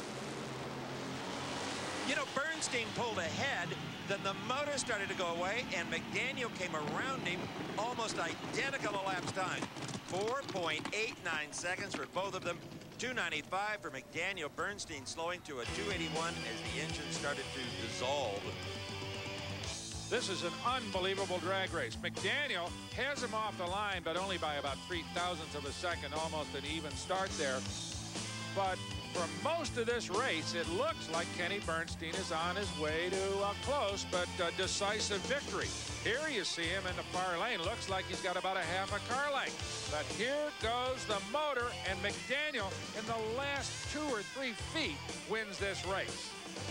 You know, Bernstein pulled ahead, then the motor started to go away, and McDaniel came around him, almost identical elapsed time. 4.89 seconds for both of them. 295 for McDaniel. Bernstein slowing to a 281 as the engine started to dissolve. This is an unbelievable drag race. McDaniel has him off the line, but only by about 0.03 of a second, almost an even start there. But for most of this race, it looks like Kenny Bernstein is on his way to a close but decisive victory. Here you see him in the far lane. Looks like he's got about a half a car length. But here goes the motor, and McDaniel, in the last 2 or 3 feet, wins this race.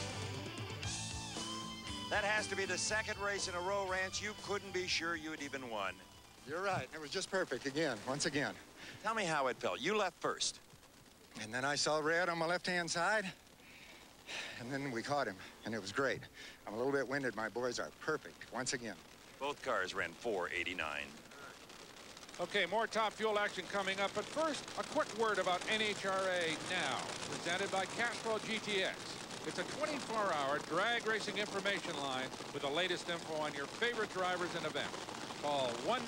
That has to be the second race in a row, Rance. You couldn't be sure you had even won. You're right. It was just perfect again, once again. Tell me how it felt. You left first. And then I saw red on my left-hand side, and then we caught him, and it was great. I'm a little bit winded. My boys are perfect once again. Both cars ran 489. Okay, more Top Fuel action coming up, but first, a quick word about NHRA Now, presented by Castrol GTX. It's a 24-hour drag racing information line with the latest info on your favorite drivers and events. Call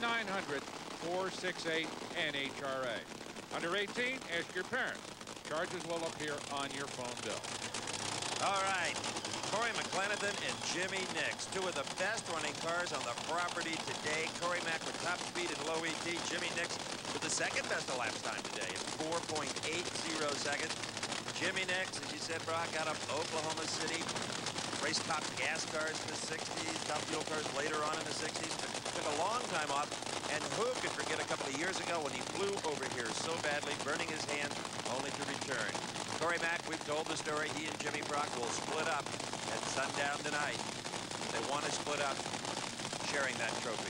1-900-468-NHRA. Under 18, ask your parents. Charges will appear on your phone bill. All right, Corey McClenathan and Jimmy Nix, two of the best running cars on the property today. Corey Mack with top speed and low ET. Jimmy Nix with the second best elapsed time today at 4.80 seconds. Jimmy Nix, as you said, Brock, out of Oklahoma City. Raced top gas cars in the 60s, top fuel cars later on in the 60s. But took a long time off. And who could forget a couple of years ago when he flew over here so badly, burning his hands, only to return. Corey Mack, we've told the story. He and Jimmy Brock will split up at sundown tonight. They want to split up, sharing that trophy.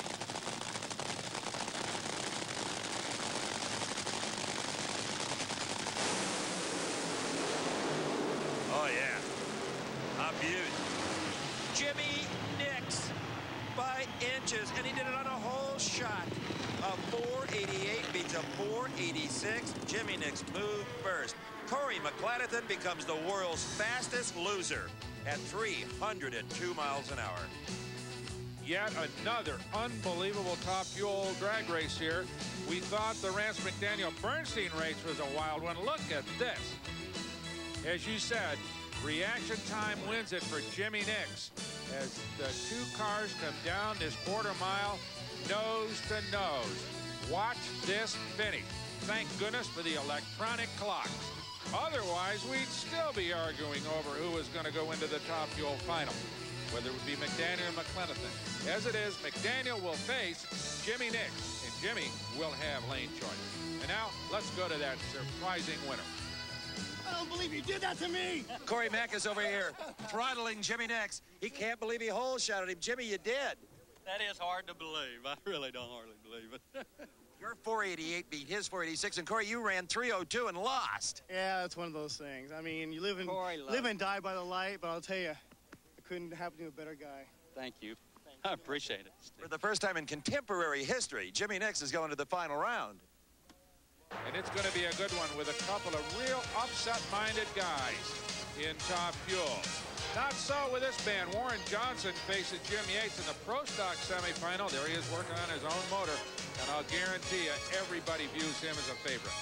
Oh, yeah. A beaut. Jimmy Nix by inches, and he did it on a whole shot. A 488 beats a 486. Jimmy Nix moved first. Corey McClenathan becomes the world's fastest loser at 302 miles an hour. Yet another unbelievable Top Fuel drag race here. We thought the Rance McDaniel-Bernstein race was a wild one. Look at this. As you said, reaction time wins it for Jimmy Nix as the two cars come down this quarter mile nose to nose. Watch this finish. Thank goodness for the electronic clocks. Otherwise, we'd still be arguing over who was going to go into the Top Fuel final, whether it would be McDaniel or McClenathan. As it is, McDaniel will face Jimmy Nix, and Jimmy will have lane choice. And now, let's go to that surprising winner. I don't believe you did that to me. Corey Mack is over here throttling Jimmy Nix. He can't believe he hole shot at him. Jimmy, you did. That is hard to believe. I really don't hardly believe it. Your 488 beat his 486, and Corey, you ran 302 and lost. Yeah, it's one of those things. I mean, you live and die by the light, but I'll tell you, it couldn't happen to a better guy. Thank you. I appreciate it, Steve. For the first time in contemporary history, Jimmy Nix is going to the final round. And it's going to be a good one with a couple of real upset-minded guys in Top Fuel. Not so with this man. Warren Johnson faces Jim Yates in the Pro Stock semifinal. There he is working on his own motor, and I'll guarantee you everybody views him as a favorite.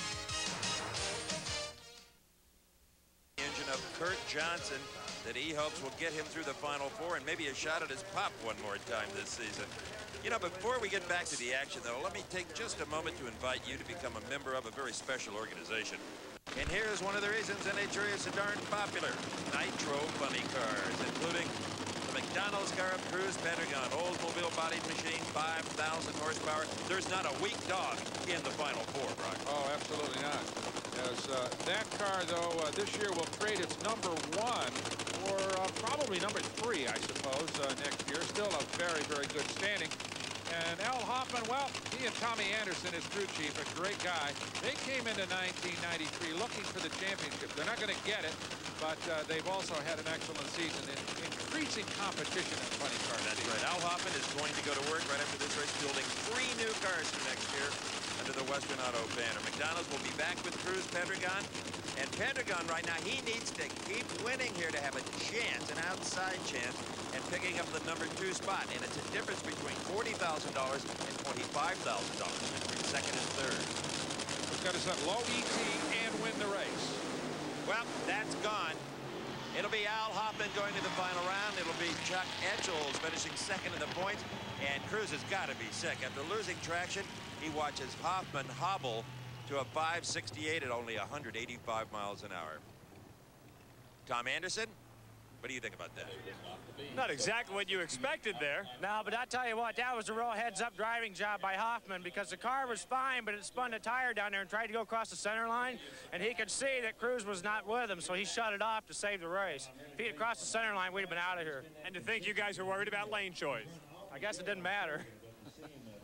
Engine of Kurt Johnson that he hopes will get him through the Final Four and maybe a shot at his pop one more time this season. You know, before we get back to the action, though, let me take just a moment to invite you to become a member of a very special organization. And here's one of the reasons NHRA is so darn popular. Nitro funny cars, including the McDonald's car of Cruise Pentagon, Oldsmobile bodied machine, 5,000 horsepower. There's not a weak dog in the Final Four, Brock. Oh, absolutely not. As that car, though, this year will trade its number 1 for probably number 3, I suppose, next year. Still a very, very good standing. And Al Hoffman, well, he and Tommy Anderson, his crew chief, a great guy. They came into 1993 looking for the championship. They're not going to get it, but they've also had an excellent season in increasing competition in funny cars. That's right. Al Hoffman is going to go to work right after this race, building 3 new cars for next year under the Western Auto banner. McDonald's will be back with Cruise Pentagon. And Pentagon right now, he needs to keep winning here to have a chance, an outside chance, and picking up the number 2 spot. And it's a difference between $40,000 and $25,000 between second and third. We've got to set low ET and win the race. Well, that's gone. It'll be Al Hoffman going to the final round. It'll be Chuck Etchells finishing second in the points. And Cruz has got to be sick. After losing traction, he watches Hoffman hobble to a 568 at only 185 miles an hour. Tom Anderson, what do you think about that? Not exactly what you expected there. No, but I tell you what, that was a real heads-up driving job by Hoffman because the car was fine, but it spun a tire down there and tried to go across the center line, and he could see that Cruz was not with him, so he shut it off to save the race. If he had crossed the center line, we'd have been out of here. And to think you guys are worried about lane choice. I guess it didn't matter.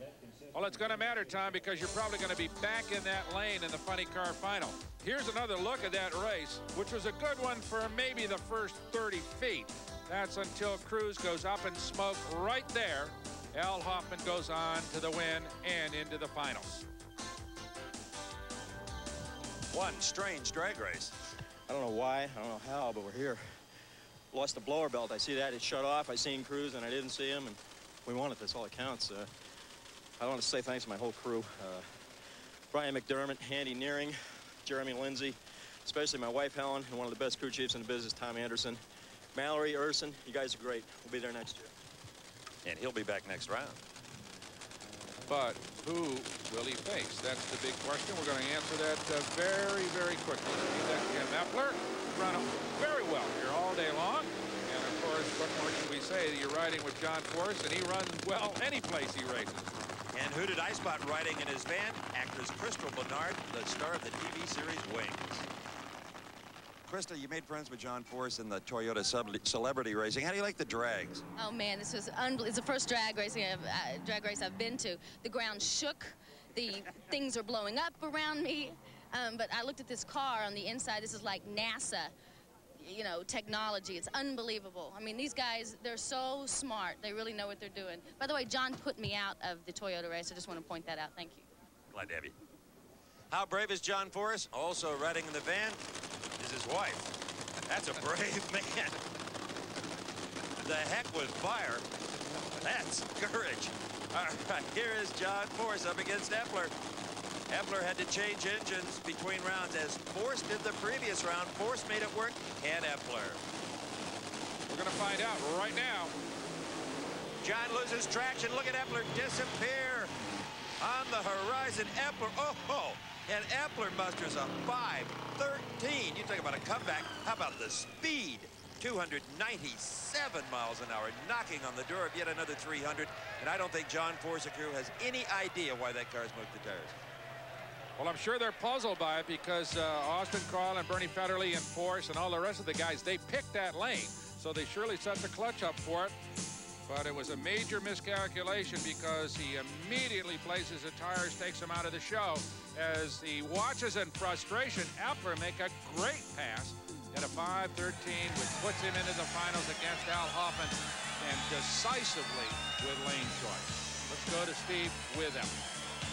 Well, it's going to matter, Tom, because you're probably going to be back in that lane in the funny car final. Here's another look at that race, which was a good one for maybe the first 30 feet. That's until Cruz goes up in smoke right there. Al Hoffman goes on to the win and into the finals. One strange drag race. I don't know why, I don't know how, but we're here. Lost the blower belt. I see that. It shut off. I seen Cruz, and I didn't see him, and we won it. That's all that counts. I want to say thanks to my whole crew. Brian McDermott, Andy Nearing, Jeremy Lindsay, especially my wife, Helen, and one of the best crew chiefs in the business, Tom Anderson. Mallory, Urson, you guys are great. We'll be there next year. And he'll be back next round. But who will he face? That's the big question. We're going to answer that very, very quickly. Jim Epler run very well here all day long. And, of course, what more can we say? You're riding with John Force, and he runs well any place he races. And who did I spot riding in his van? Actress Crystal Bernard, the star of the TV series Wings. Krista, you made friends with John Force in the Toyota Celebrity Racing. How do you like the drags? Oh man, this was unbelievable. It's the first drag race I've been to. The ground shook. The things are blowing up around me. But I looked at this car on the inside. This is like NASA, you know, technology. It's unbelievable. I mean, these guys, they're so smart. They really know what they're doing. By the way, John put me out of the Toyota race. I just want to point that out. Thank you. Glad to have you. How brave is John Force? Also riding in the van is his wife. That's a brave man. The heck with fire. That's courage. All right, here is John Force up against Epler. Epler had to change engines between rounds as Force did the previous round. Force made it work, and Epler. We're going to find out right now. John loses traction. Look at Epler disappear on the horizon. Epler, oh, and Epler musters a 5:13. You talk about a comeback. How about the speed? 297 miles an hour, knocking on the door of yet another 300. And I don't think John Force crew has any idea why that car's moved the tires. Well, I'm sure they're puzzled by it because Austin Krall and Bernie Federle and Force and all the rest of the guys, they picked that lane. So they surely set the clutch up for it. But it was a major miscalculation because he immediately places the tires, takes him out of the show. As he watches in frustration, Epler make a great pass at a 5:13, which puts him into the finals against Al Hoffman and decisively with lane choice. Let's go to Steve with Epler.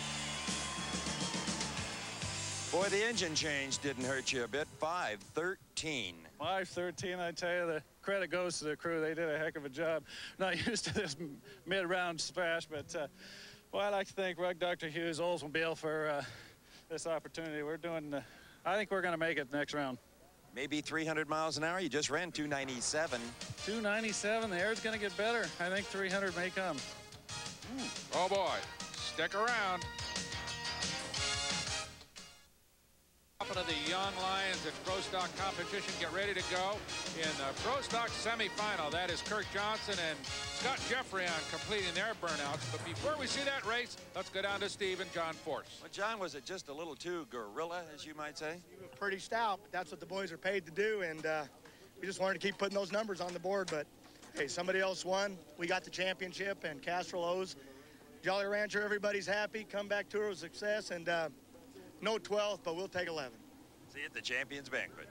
Boy, the engine change didn't hurt you a bit. 5:13. 5:13, I tell you, the credit goes to the crew. They did a heck of a job. Not used to this mid-round splash, but well, I'd like to thank Dr. Hughes Oldsmobile for this opportunity. We're doing, I think we're going to make it next round. Maybe 300 miles an hour. You just ran 297. 297. The air's going to get better. I think 300 may come. Oh, boy. Stick around. Top of the Young Lions at Pro Stock competition. Get ready to go in the Pro Stock semifinal. That is Kirk Johnson and Scott Jeffrey on completing their burnouts. But before we see that race, let's go down to Steve and John Force. Well, John, was it just a little too guerrilla, as you might say? Pretty stout, but that's what the boys are paid to do, and we just wanted to keep putting those numbers on the board. But hey, somebody else won. We got the championship, and Castrol O's. Jolly Rancher, everybody's happy. Comeback tour was a success, and no 12th, but we'll take 11. See you at the Champions Banquet.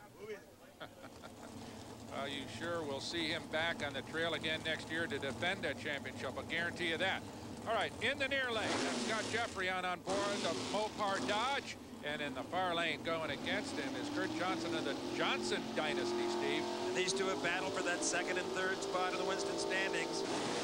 You sure will see him back on the trail again next year to defend that championship. I'll guarantee you that. All right, in the near lane, that's Scott Jeffrey on board the Mopar Dodge. And in the far lane going against him is Kurt Johnson of the Johnson dynasty, Steve. And these two have battled for that second and third spot in the Winston standings.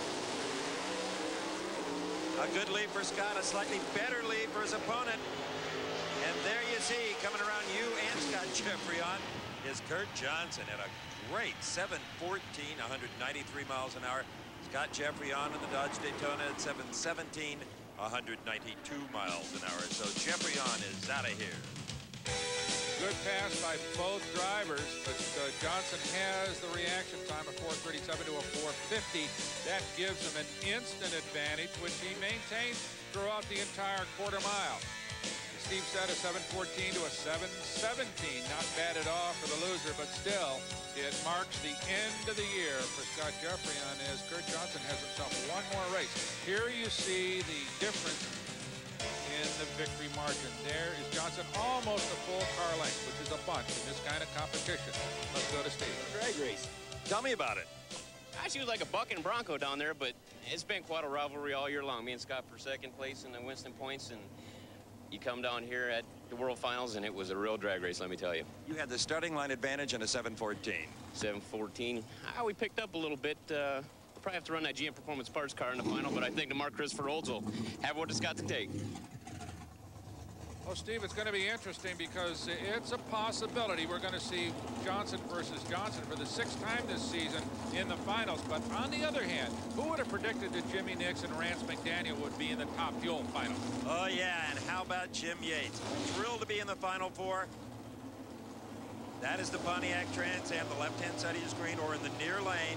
A good lead for Scott, a slightly better lead for his opponent. And there you see, coming around you and Scott Jeffrey on, is Kurt Johnson at a great 7:14, 193 miles an hour. Scott Jeffrey on in the Dodge Daytona at 7:17, 192 miles an hour. So Jeffrey on is out of here. Good pass by both drivers, but Johnson has the reaction time of 4:37 to a 4:50. That gives him an instant advantage, which he maintains throughout the entire quarter mile. Steve said, a 7:14 to a 7:17. Not bad at all for the loser, but still, it marks the end of the year for Scott Jeffreyon as Kurt Johnson has himself one more race. Here you see the difference in the victory margin. There is Johnson almost a full car length, which is a bunch in this kind of competition. Let's go to Steve. Drag race. Tell me about it. She was like a buck and bronco down there, but it's been quite a rivalry all year long. Me and Scott for second place in the Winston points, and you come down here at the World Finals, and it was a real drag race, let me tell you. You had the starting line advantage in a 7:14. 7:14. We picked up a little bit. We'll probably have to run that GM Performance Parts car in the final, but I think the Mark Christopher Olds will have what it's got to take. Well, Steve, it's going to be interesting because it's a possibility we're going to see Johnson versus Johnson for the 6th time this season in the finals. But on the other hand, who would have predicted that Jimmy Nix and Rance McDaniel would be in the Top Fuel final? Oh, yeah, and how about Jim Yates? Thrilled to be in the Final Four. That is the Pontiac Trans Am, the left-hand side of your screen, or in the near lane.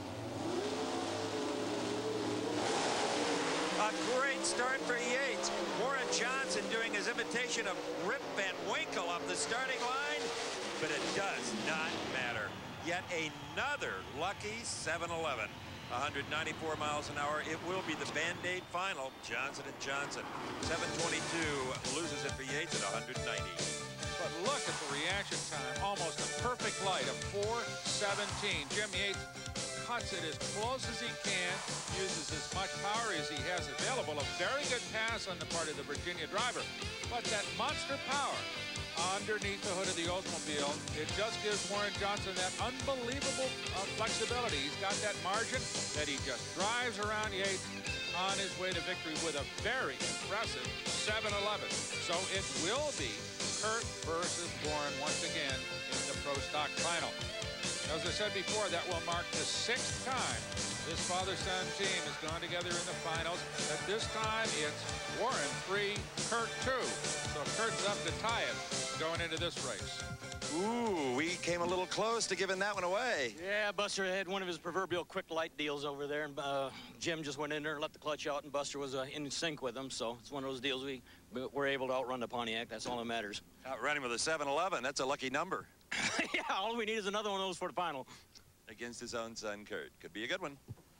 A great start for Yates. Warren Johnson doing his imitation of Rip Van Winkle up the starting line, but it does not matter. Yet another lucky 7-11. 194 miles an hour. It will be the Band-Aid final. Johnson & Johnson. 7:22 loses it for Yates at 190. But look at the reaction time. Almost a perfect light of 4:17. Jim Yates cuts it as close as he can, uses as much power as he has available. A very good pass on the part of the Virginia driver. But that monster power underneath the hood of the Oldsmobile, it just gives Warren Johnson that unbelievable flexibility. He's got that margin that he just drives around Yates on his way to victory with a very impressive 7-11. So it will be Kurt versus Warren once again in the Pro Stock final. As I said before, that will mark the 6th time this father-son team has gone together in the finals. But this time it's Warren 3, Kurt 2. So Kurt's up to tie it going into this race. Ooh, we came a little close to giving that one away. Yeah, Buster had one of his proverbial quick light deals over there, and Jim just went in there and let the clutch out, and Buster was in sync with him. So it's one of those deals we were able to outrun the Pontiac. That's all that matters. Outrunning with a 7-11. That's a lucky number. Yeah, all we need is another one of those for the final. Against his own son, Kurt. Could be a good one.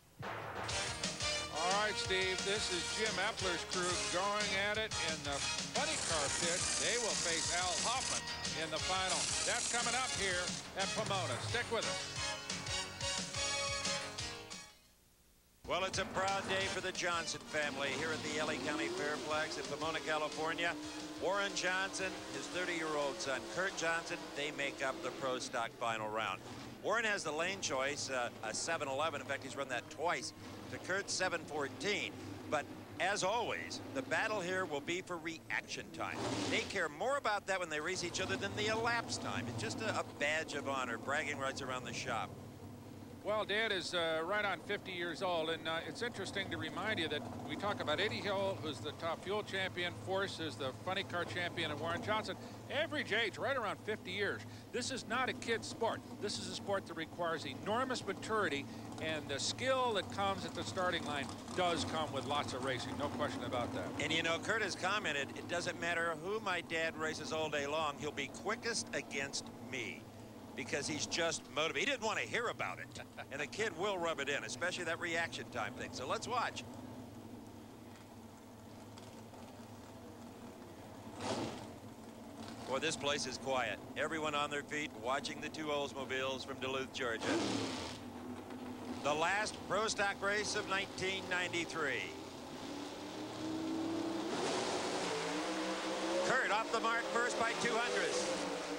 All right, Steve, this is Jim Epler's crew going at it in the funny car pit. They will face Al Hoffman in the final. That's coming up here at Pomona. Stick with us. Well, it's a proud day for the Johnson family here at the LA County Fairplex in Pomona, California. Warren Johnson, his 30-year-old son, Kurt Johnson, they make up the Pro Stock final round. Warren has the lane choice, a 7-11. In fact, he's run that twice to Kurt's 7-14. But as always, the battle here will be for reaction time. They care more about that when they race each other than the elapsed time. It's just a badge of honor, bragging rights around the shop. Well, Dad is right on 50 years old, and it's interesting to remind you that we talk about Eddie Hill, who's the Top Fuel champion, Force is the funny car champion, and Warren Johnson. Average age right around 50 years. This is not a kid's sport. This is a sport that requires enormous maturity, and the skill that comes at the starting line does come with lots of racing, no question about that. And you know, Kurt has commented, it doesn't matter who my dad races all day long, he'll be quickest against me. Because he's just motivated. He didn't want to hear about it. And the kid will rub it in, especially that reaction time thing. So let's watch. Boy, this place is quiet. Everyone on their feet watching the two Oldsmobiles from Duluth, Georgia. The last Pro Stock race of 1993. Kurt off the mark first by 200ths.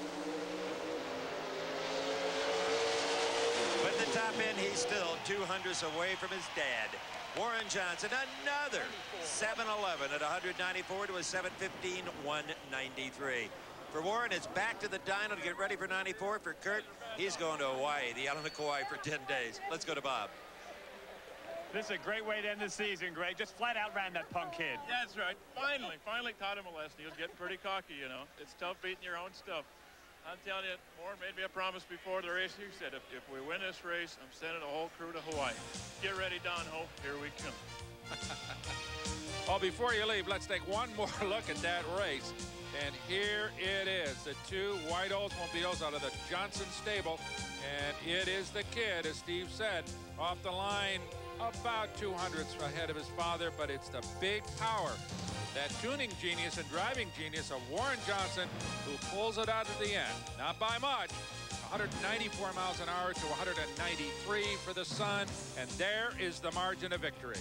But the top end, he's still 200ths away from his dad. Warren Johnson, another 7-11 at 194 to a 7:15, 193. For Warren, it's back to the dyno to get ready for 94. For Kurt, he's going to Hawaii, the island of Kauai, for 10 days. Let's go to Bob. This is a great way to end the season, Greg. Just flat out ran that punk kid. That's right. Finally taught him a lesson. He was getting pretty cocky, you know. It's tough beating your own stuff. I'm telling you, Warren made me a promise before the race. He said, if we win this race, I'm sending a whole crew to Hawaii. Get ready, Don Hope. Here we come. Oh, before you leave, let's take one more look at that race. And here it is, the two white Oldsmobiles out of the Johnson stable. And it is the kid, as Steve said, off the line about 200ths ahead of his father, but it's the big power, that tuning genius and driving genius of Warren Johnson, who pulls it out at the end. Not by much. 194 miles an hour to 193 for the Sun, and there is the margin of victory.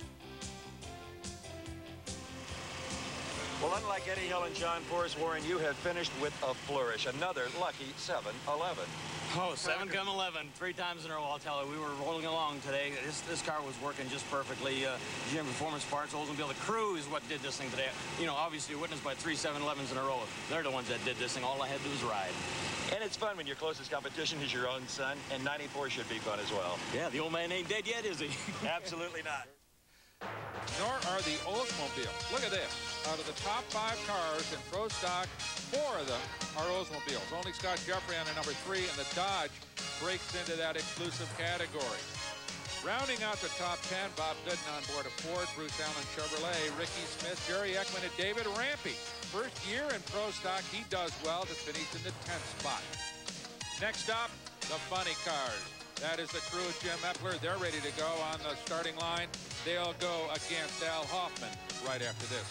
Well, unlike Eddie Hill and John Force, Warren, you have finished with a flourish. Another lucky 7-11. Oh, 7 come 11, 3 times in a row. I'll tell you, we were rolling along today. This car was working just perfectly. GM Performance Parts, Oldsmobile, the crew is what did this thing today. You know, obviously witnessed by 3 7-11s in a row. They're the ones that did this thing. All I had to do was ride. And it's fun when your closest competition is your own son, and 94 should be fun as well. Yeah, the old man ain't dead yet, is he? Absolutely not. Nor are the Oldsmobiles. Look at this. Out of the top 5 cars in Pro Stock, 4 of them are Oldsmobiles. Only Scott Jeffrey on number 3, and the Dodge breaks into that exclusive category. Rounding out the top 10, Bob Gooden on board a Ford, Bruce Allen Chevrolet, Ricky Smith, Jerry Ekman, and David Rampey. First year in Pro Stock, he does well to finish in the 10th spot. Next up, the funny cars. That is the crew, Jim Epler. They're ready to go on the starting line. They'll go against Al Hoffman right after this.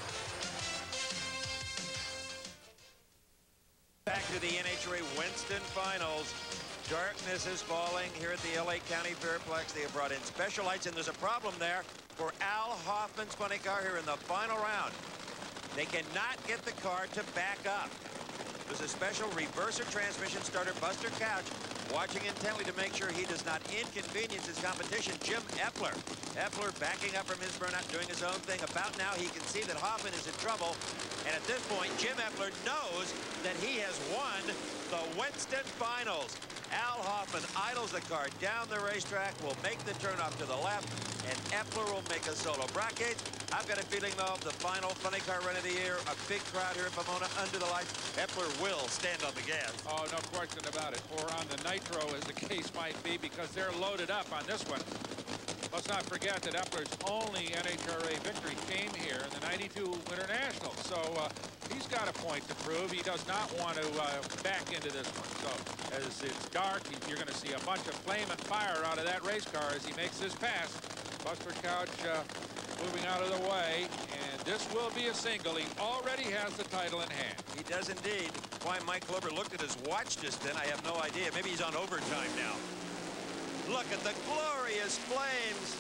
Back to the NHRA Winston Finals. Darkness is falling here at the LA County Fairplex. They have brought in special lights, and there's a problem there for Al Hoffman's funny car here in the final round. They cannot get the car to back up. There's a special reverser transmission starter, Buster Couch, watching intently to make sure he does not inconvenience his competition, Jim Epler. Epler backing up from his burnout, doing his own thing. About now, he can see that Hoffman is in trouble. And at this point, Jim Epler knows that he has won the Winston Finals. Al Hoffman idles the car down the racetrack, will make the turn off to the left, and Epler will make a solo. Brackage, I've got a feeling, though, of the final funny car run of the year, a big crowd here at Pomona under the lights. Epler will stand on the gas. Oh, no question about it. Or on the nitro, as the case might be, because they're loaded up on this one. Let's not forget that Epler's only NHRA victory came here in the '92 Winter Nationals. So he's got a point to prove. He does not want to back into this one. So as it's dark, you're going to see a bunch of flame and fire out of that race car as he makes this pass. Buster Couch moving out of the way, and this will be a single. He already has the title in hand. He does indeed. Why Mike Glover looked at his watch just then, I have no idea. Maybe he's on overtime now. Look at the glorious flames.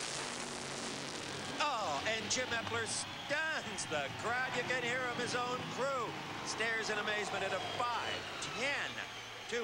Oh, and Jim Epler stuns the crowd. You can hear him, his own crew. Stares in amazement at a 5'10",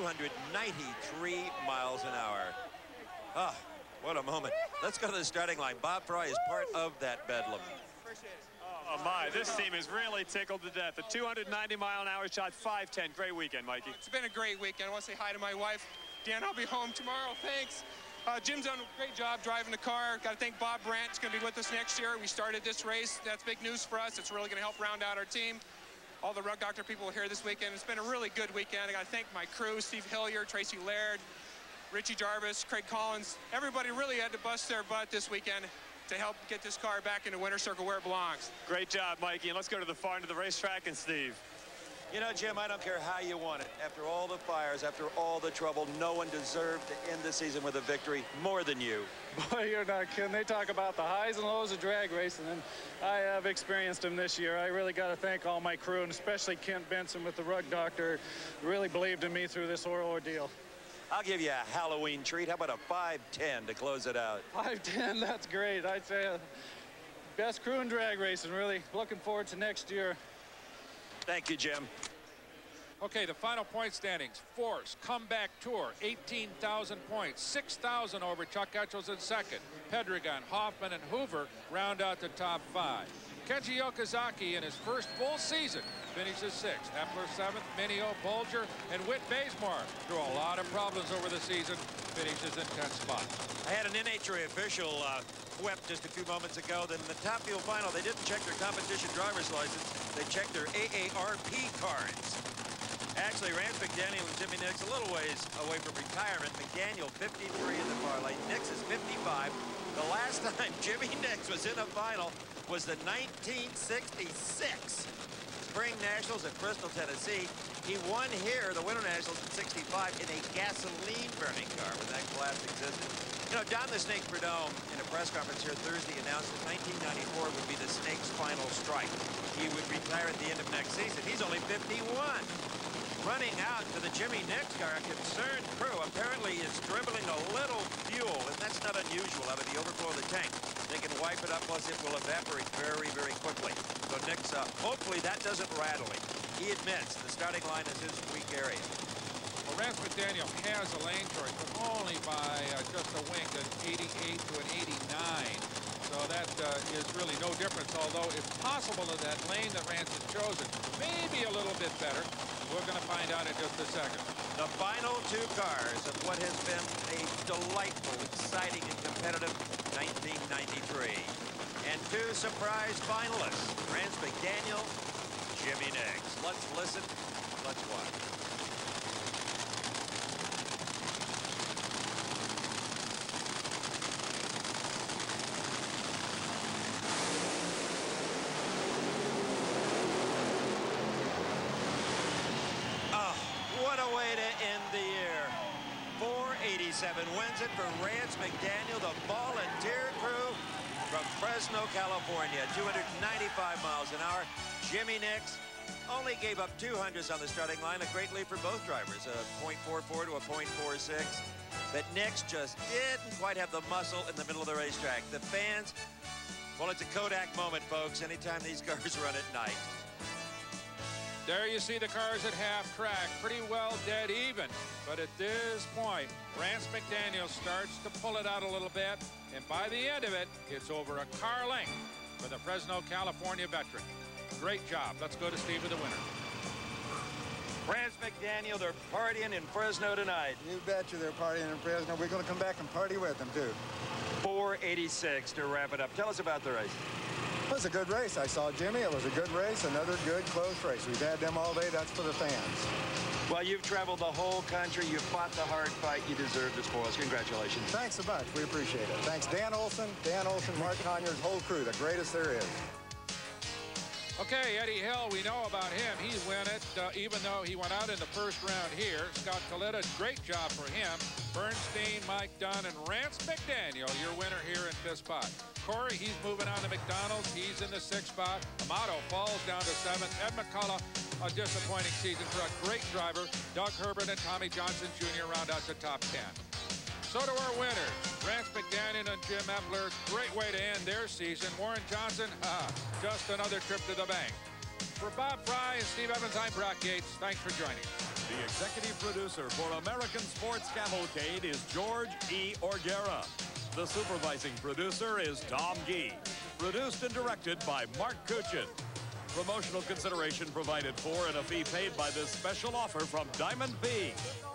293 miles an hour. Oh, what a moment. Let's go to the starting line. Bob Fry is part of that bedlam. Oh, my, this team is really tickled to death. A 290-mile-an-hour shot, 5'10". Great weekend, Mikey. It's been a great weekend. I want to say hi to my wife. Dan, I'll be home tomorrow. Thanks. Jim's done a great job driving the car. Got to thank Bob Brandt. He's going to be with us next year. We started this race. That's big news for us. It's really going to help round out our team. All the Rug Doctor people here this weekend. It's been a really good weekend. I got to thank my crew, Steve Hillier, Tracy Laird, Richie Jarvis, Craig Collins. Everybody really had to bust their butt this weekend to help get this car back into Winter Circle where it belongs. Great job, Mikey. And let's go to the far end of the racetrack and Steve. You know, Jim, I don't care how you won it. After all the fires, after all the trouble, no one deserved to end the season with a victory more than you. Boy, you're not kidding. They talk about the highs and lows of drag racing, and I have experienced them this year. I really got to thank all my crew, and especially Kent Benson with the Rug Doctor. Really believed in me through this ordeal. I'll give you a Halloween treat. How about a 5'10" to close it out? 5'10", that's great. I'd say best crew in drag racing. Really looking forward to next year. Thank you, Jim. Okay, the final point standings. Force, Comeback Tour, 18,000 points. 6,000 over Chuck Etchels in second. Pedregon, Hoffman, and Hoover round out the top 5. Kenji Okazaki in his first full season finishes 6th. Epler 7th, Minio, Bolger, and Whit Bazemore, through a lot of problems over the season, finishes in 10th spot. I had an NHRA official quip just a few moments ago that in the Top Fuel final, they didn't check their competition driver's license. They checked their AARP cards. Actually, Rance McDaniel and Jimmy Nix a little ways away from retirement. McDaniel 53 in the far lane. Nix is 55. The last time Jimmy Nix was in a final was the 1966 Spring Nationals at Bristol, Tennessee. He won here, the Winter Nationals in 65, in a gasoline-burning car when that class existed. You know, Don the Snake Prudhomme, in a press conference here Thursday, announced that 1994 would be the Snake's final strike. He would retire at the end of next season. He's only 51. Running out to the Jimmy Nicks car, a concerned crew apparently is dribbling a little fuel, and that's not unusual out of the overflow of the tank. They can wipe it up, plus it will evaporate very, very quickly. So Nicks, hopefully that doesn't rattle him. He admits the starting line is his weak area. Well, Rance McDaniel has a lane choice, but only by just a wink, an 88 to an 89. So that is really no difference, although it's possible that that lane that Rance has chosen may be a little bit better. We're going to find out in just a second. The final two cars of what has been a delightful, exciting, and competitive 1993. And two surprise finalists, Rance McDaniel, Jimmy Nicks. Let's listen, let's watch. What a way to end the year. 487 wins it for Rance McDaniel, the volunteer crew from Fresno, California. 295 miles an hour. Jimmy Nicks only gave up 200s on the starting line. A great lead for both drivers, a .44 to a .46. But Nicks just didn't quite have the muscle in the middle of the racetrack. The fans, well, it's a Kodak moment, folks, anytime these cars run at night. There you see the cars at half track, pretty well dead even. But at this point, Rance McDaniel starts to pull it out a little bit. And by the end of it, it's over a car length for the Fresno, California veteran. Great job. Let's go to Steve with the winner. Rance McDaniel, they're partying in Fresno tonight. You betcha they're partying in Fresno. We're going to come back and party with them, too. 486 to wrap it up. Tell us about the race. It was a good race. I saw Jimmy. It was a good race. Another good, close race. We've had them all day. That's for the fans. Well, you've traveled the whole country. You've fought the hard fight. You deserve the spoils. Congratulations. Thanks so much. We appreciate it. Thanks, Dan Olson, Mark Conyers, whole crew, the greatest there is. Okay, Eddie Hill, we know about him. He won it, even though he went out in the first round here. Scott Coletta, great job for him. Bernstein, Mike Dunn, and Rance McDaniel, your winner here in fifth spot. Corey, he's moving on to McDonald's. He's in the sixth spot. Amato falls down to seventh. Ed McCullough, a disappointing season for a great driver. Doug Herbert and Tommy Johnson Jr. round out the top 10. So do our winners, Rance McDaniel and Jim Epler. Great way to end their season. Warren Johnson, just another trip to the bank. For Bob Fry and Steve Evans, I'm Brock Yates. Thanks for joining us. The executive producer for American Sports Cavalcade is George E. Orgera. The supervising producer is Tom Gee. Produced and directed by Mark Kuchin. Promotional consideration provided for and a fee paid by this special offer from Diamond P.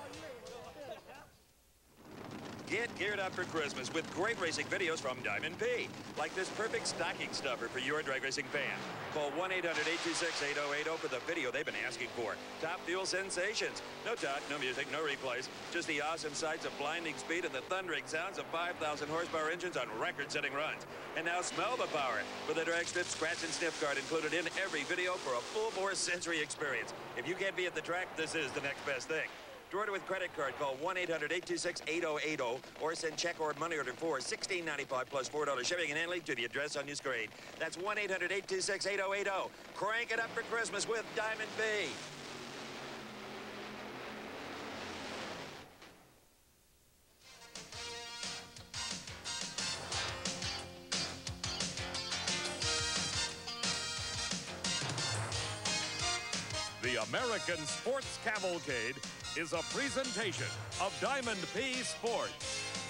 Get geared up for Christmas with great racing videos from Diamond P. Like this perfect stocking stuffer for your drag racing fan. Call 1-800-826-8080 for the video they've been asking for. Top fuel sensations. No talk, no music, no replays. Just the awesome sights of blinding speed and the thundering sounds of 5,000 horsepower engines on record-setting runs. And now smell the power with a drag strip scratch and sniff card included in every video for a full-bore sensory experience. If you can't be at the track, this is the next best thing. To order with credit card, call 1-800-826-8080 or send check or money order for $16.95 plus $4 shipping and handling to the address on your screen. That's 1-800-826-8080. Crank it up for Christmas with Diamond B. The American Sports Cavalcade is a presentation of Diamond P Sports.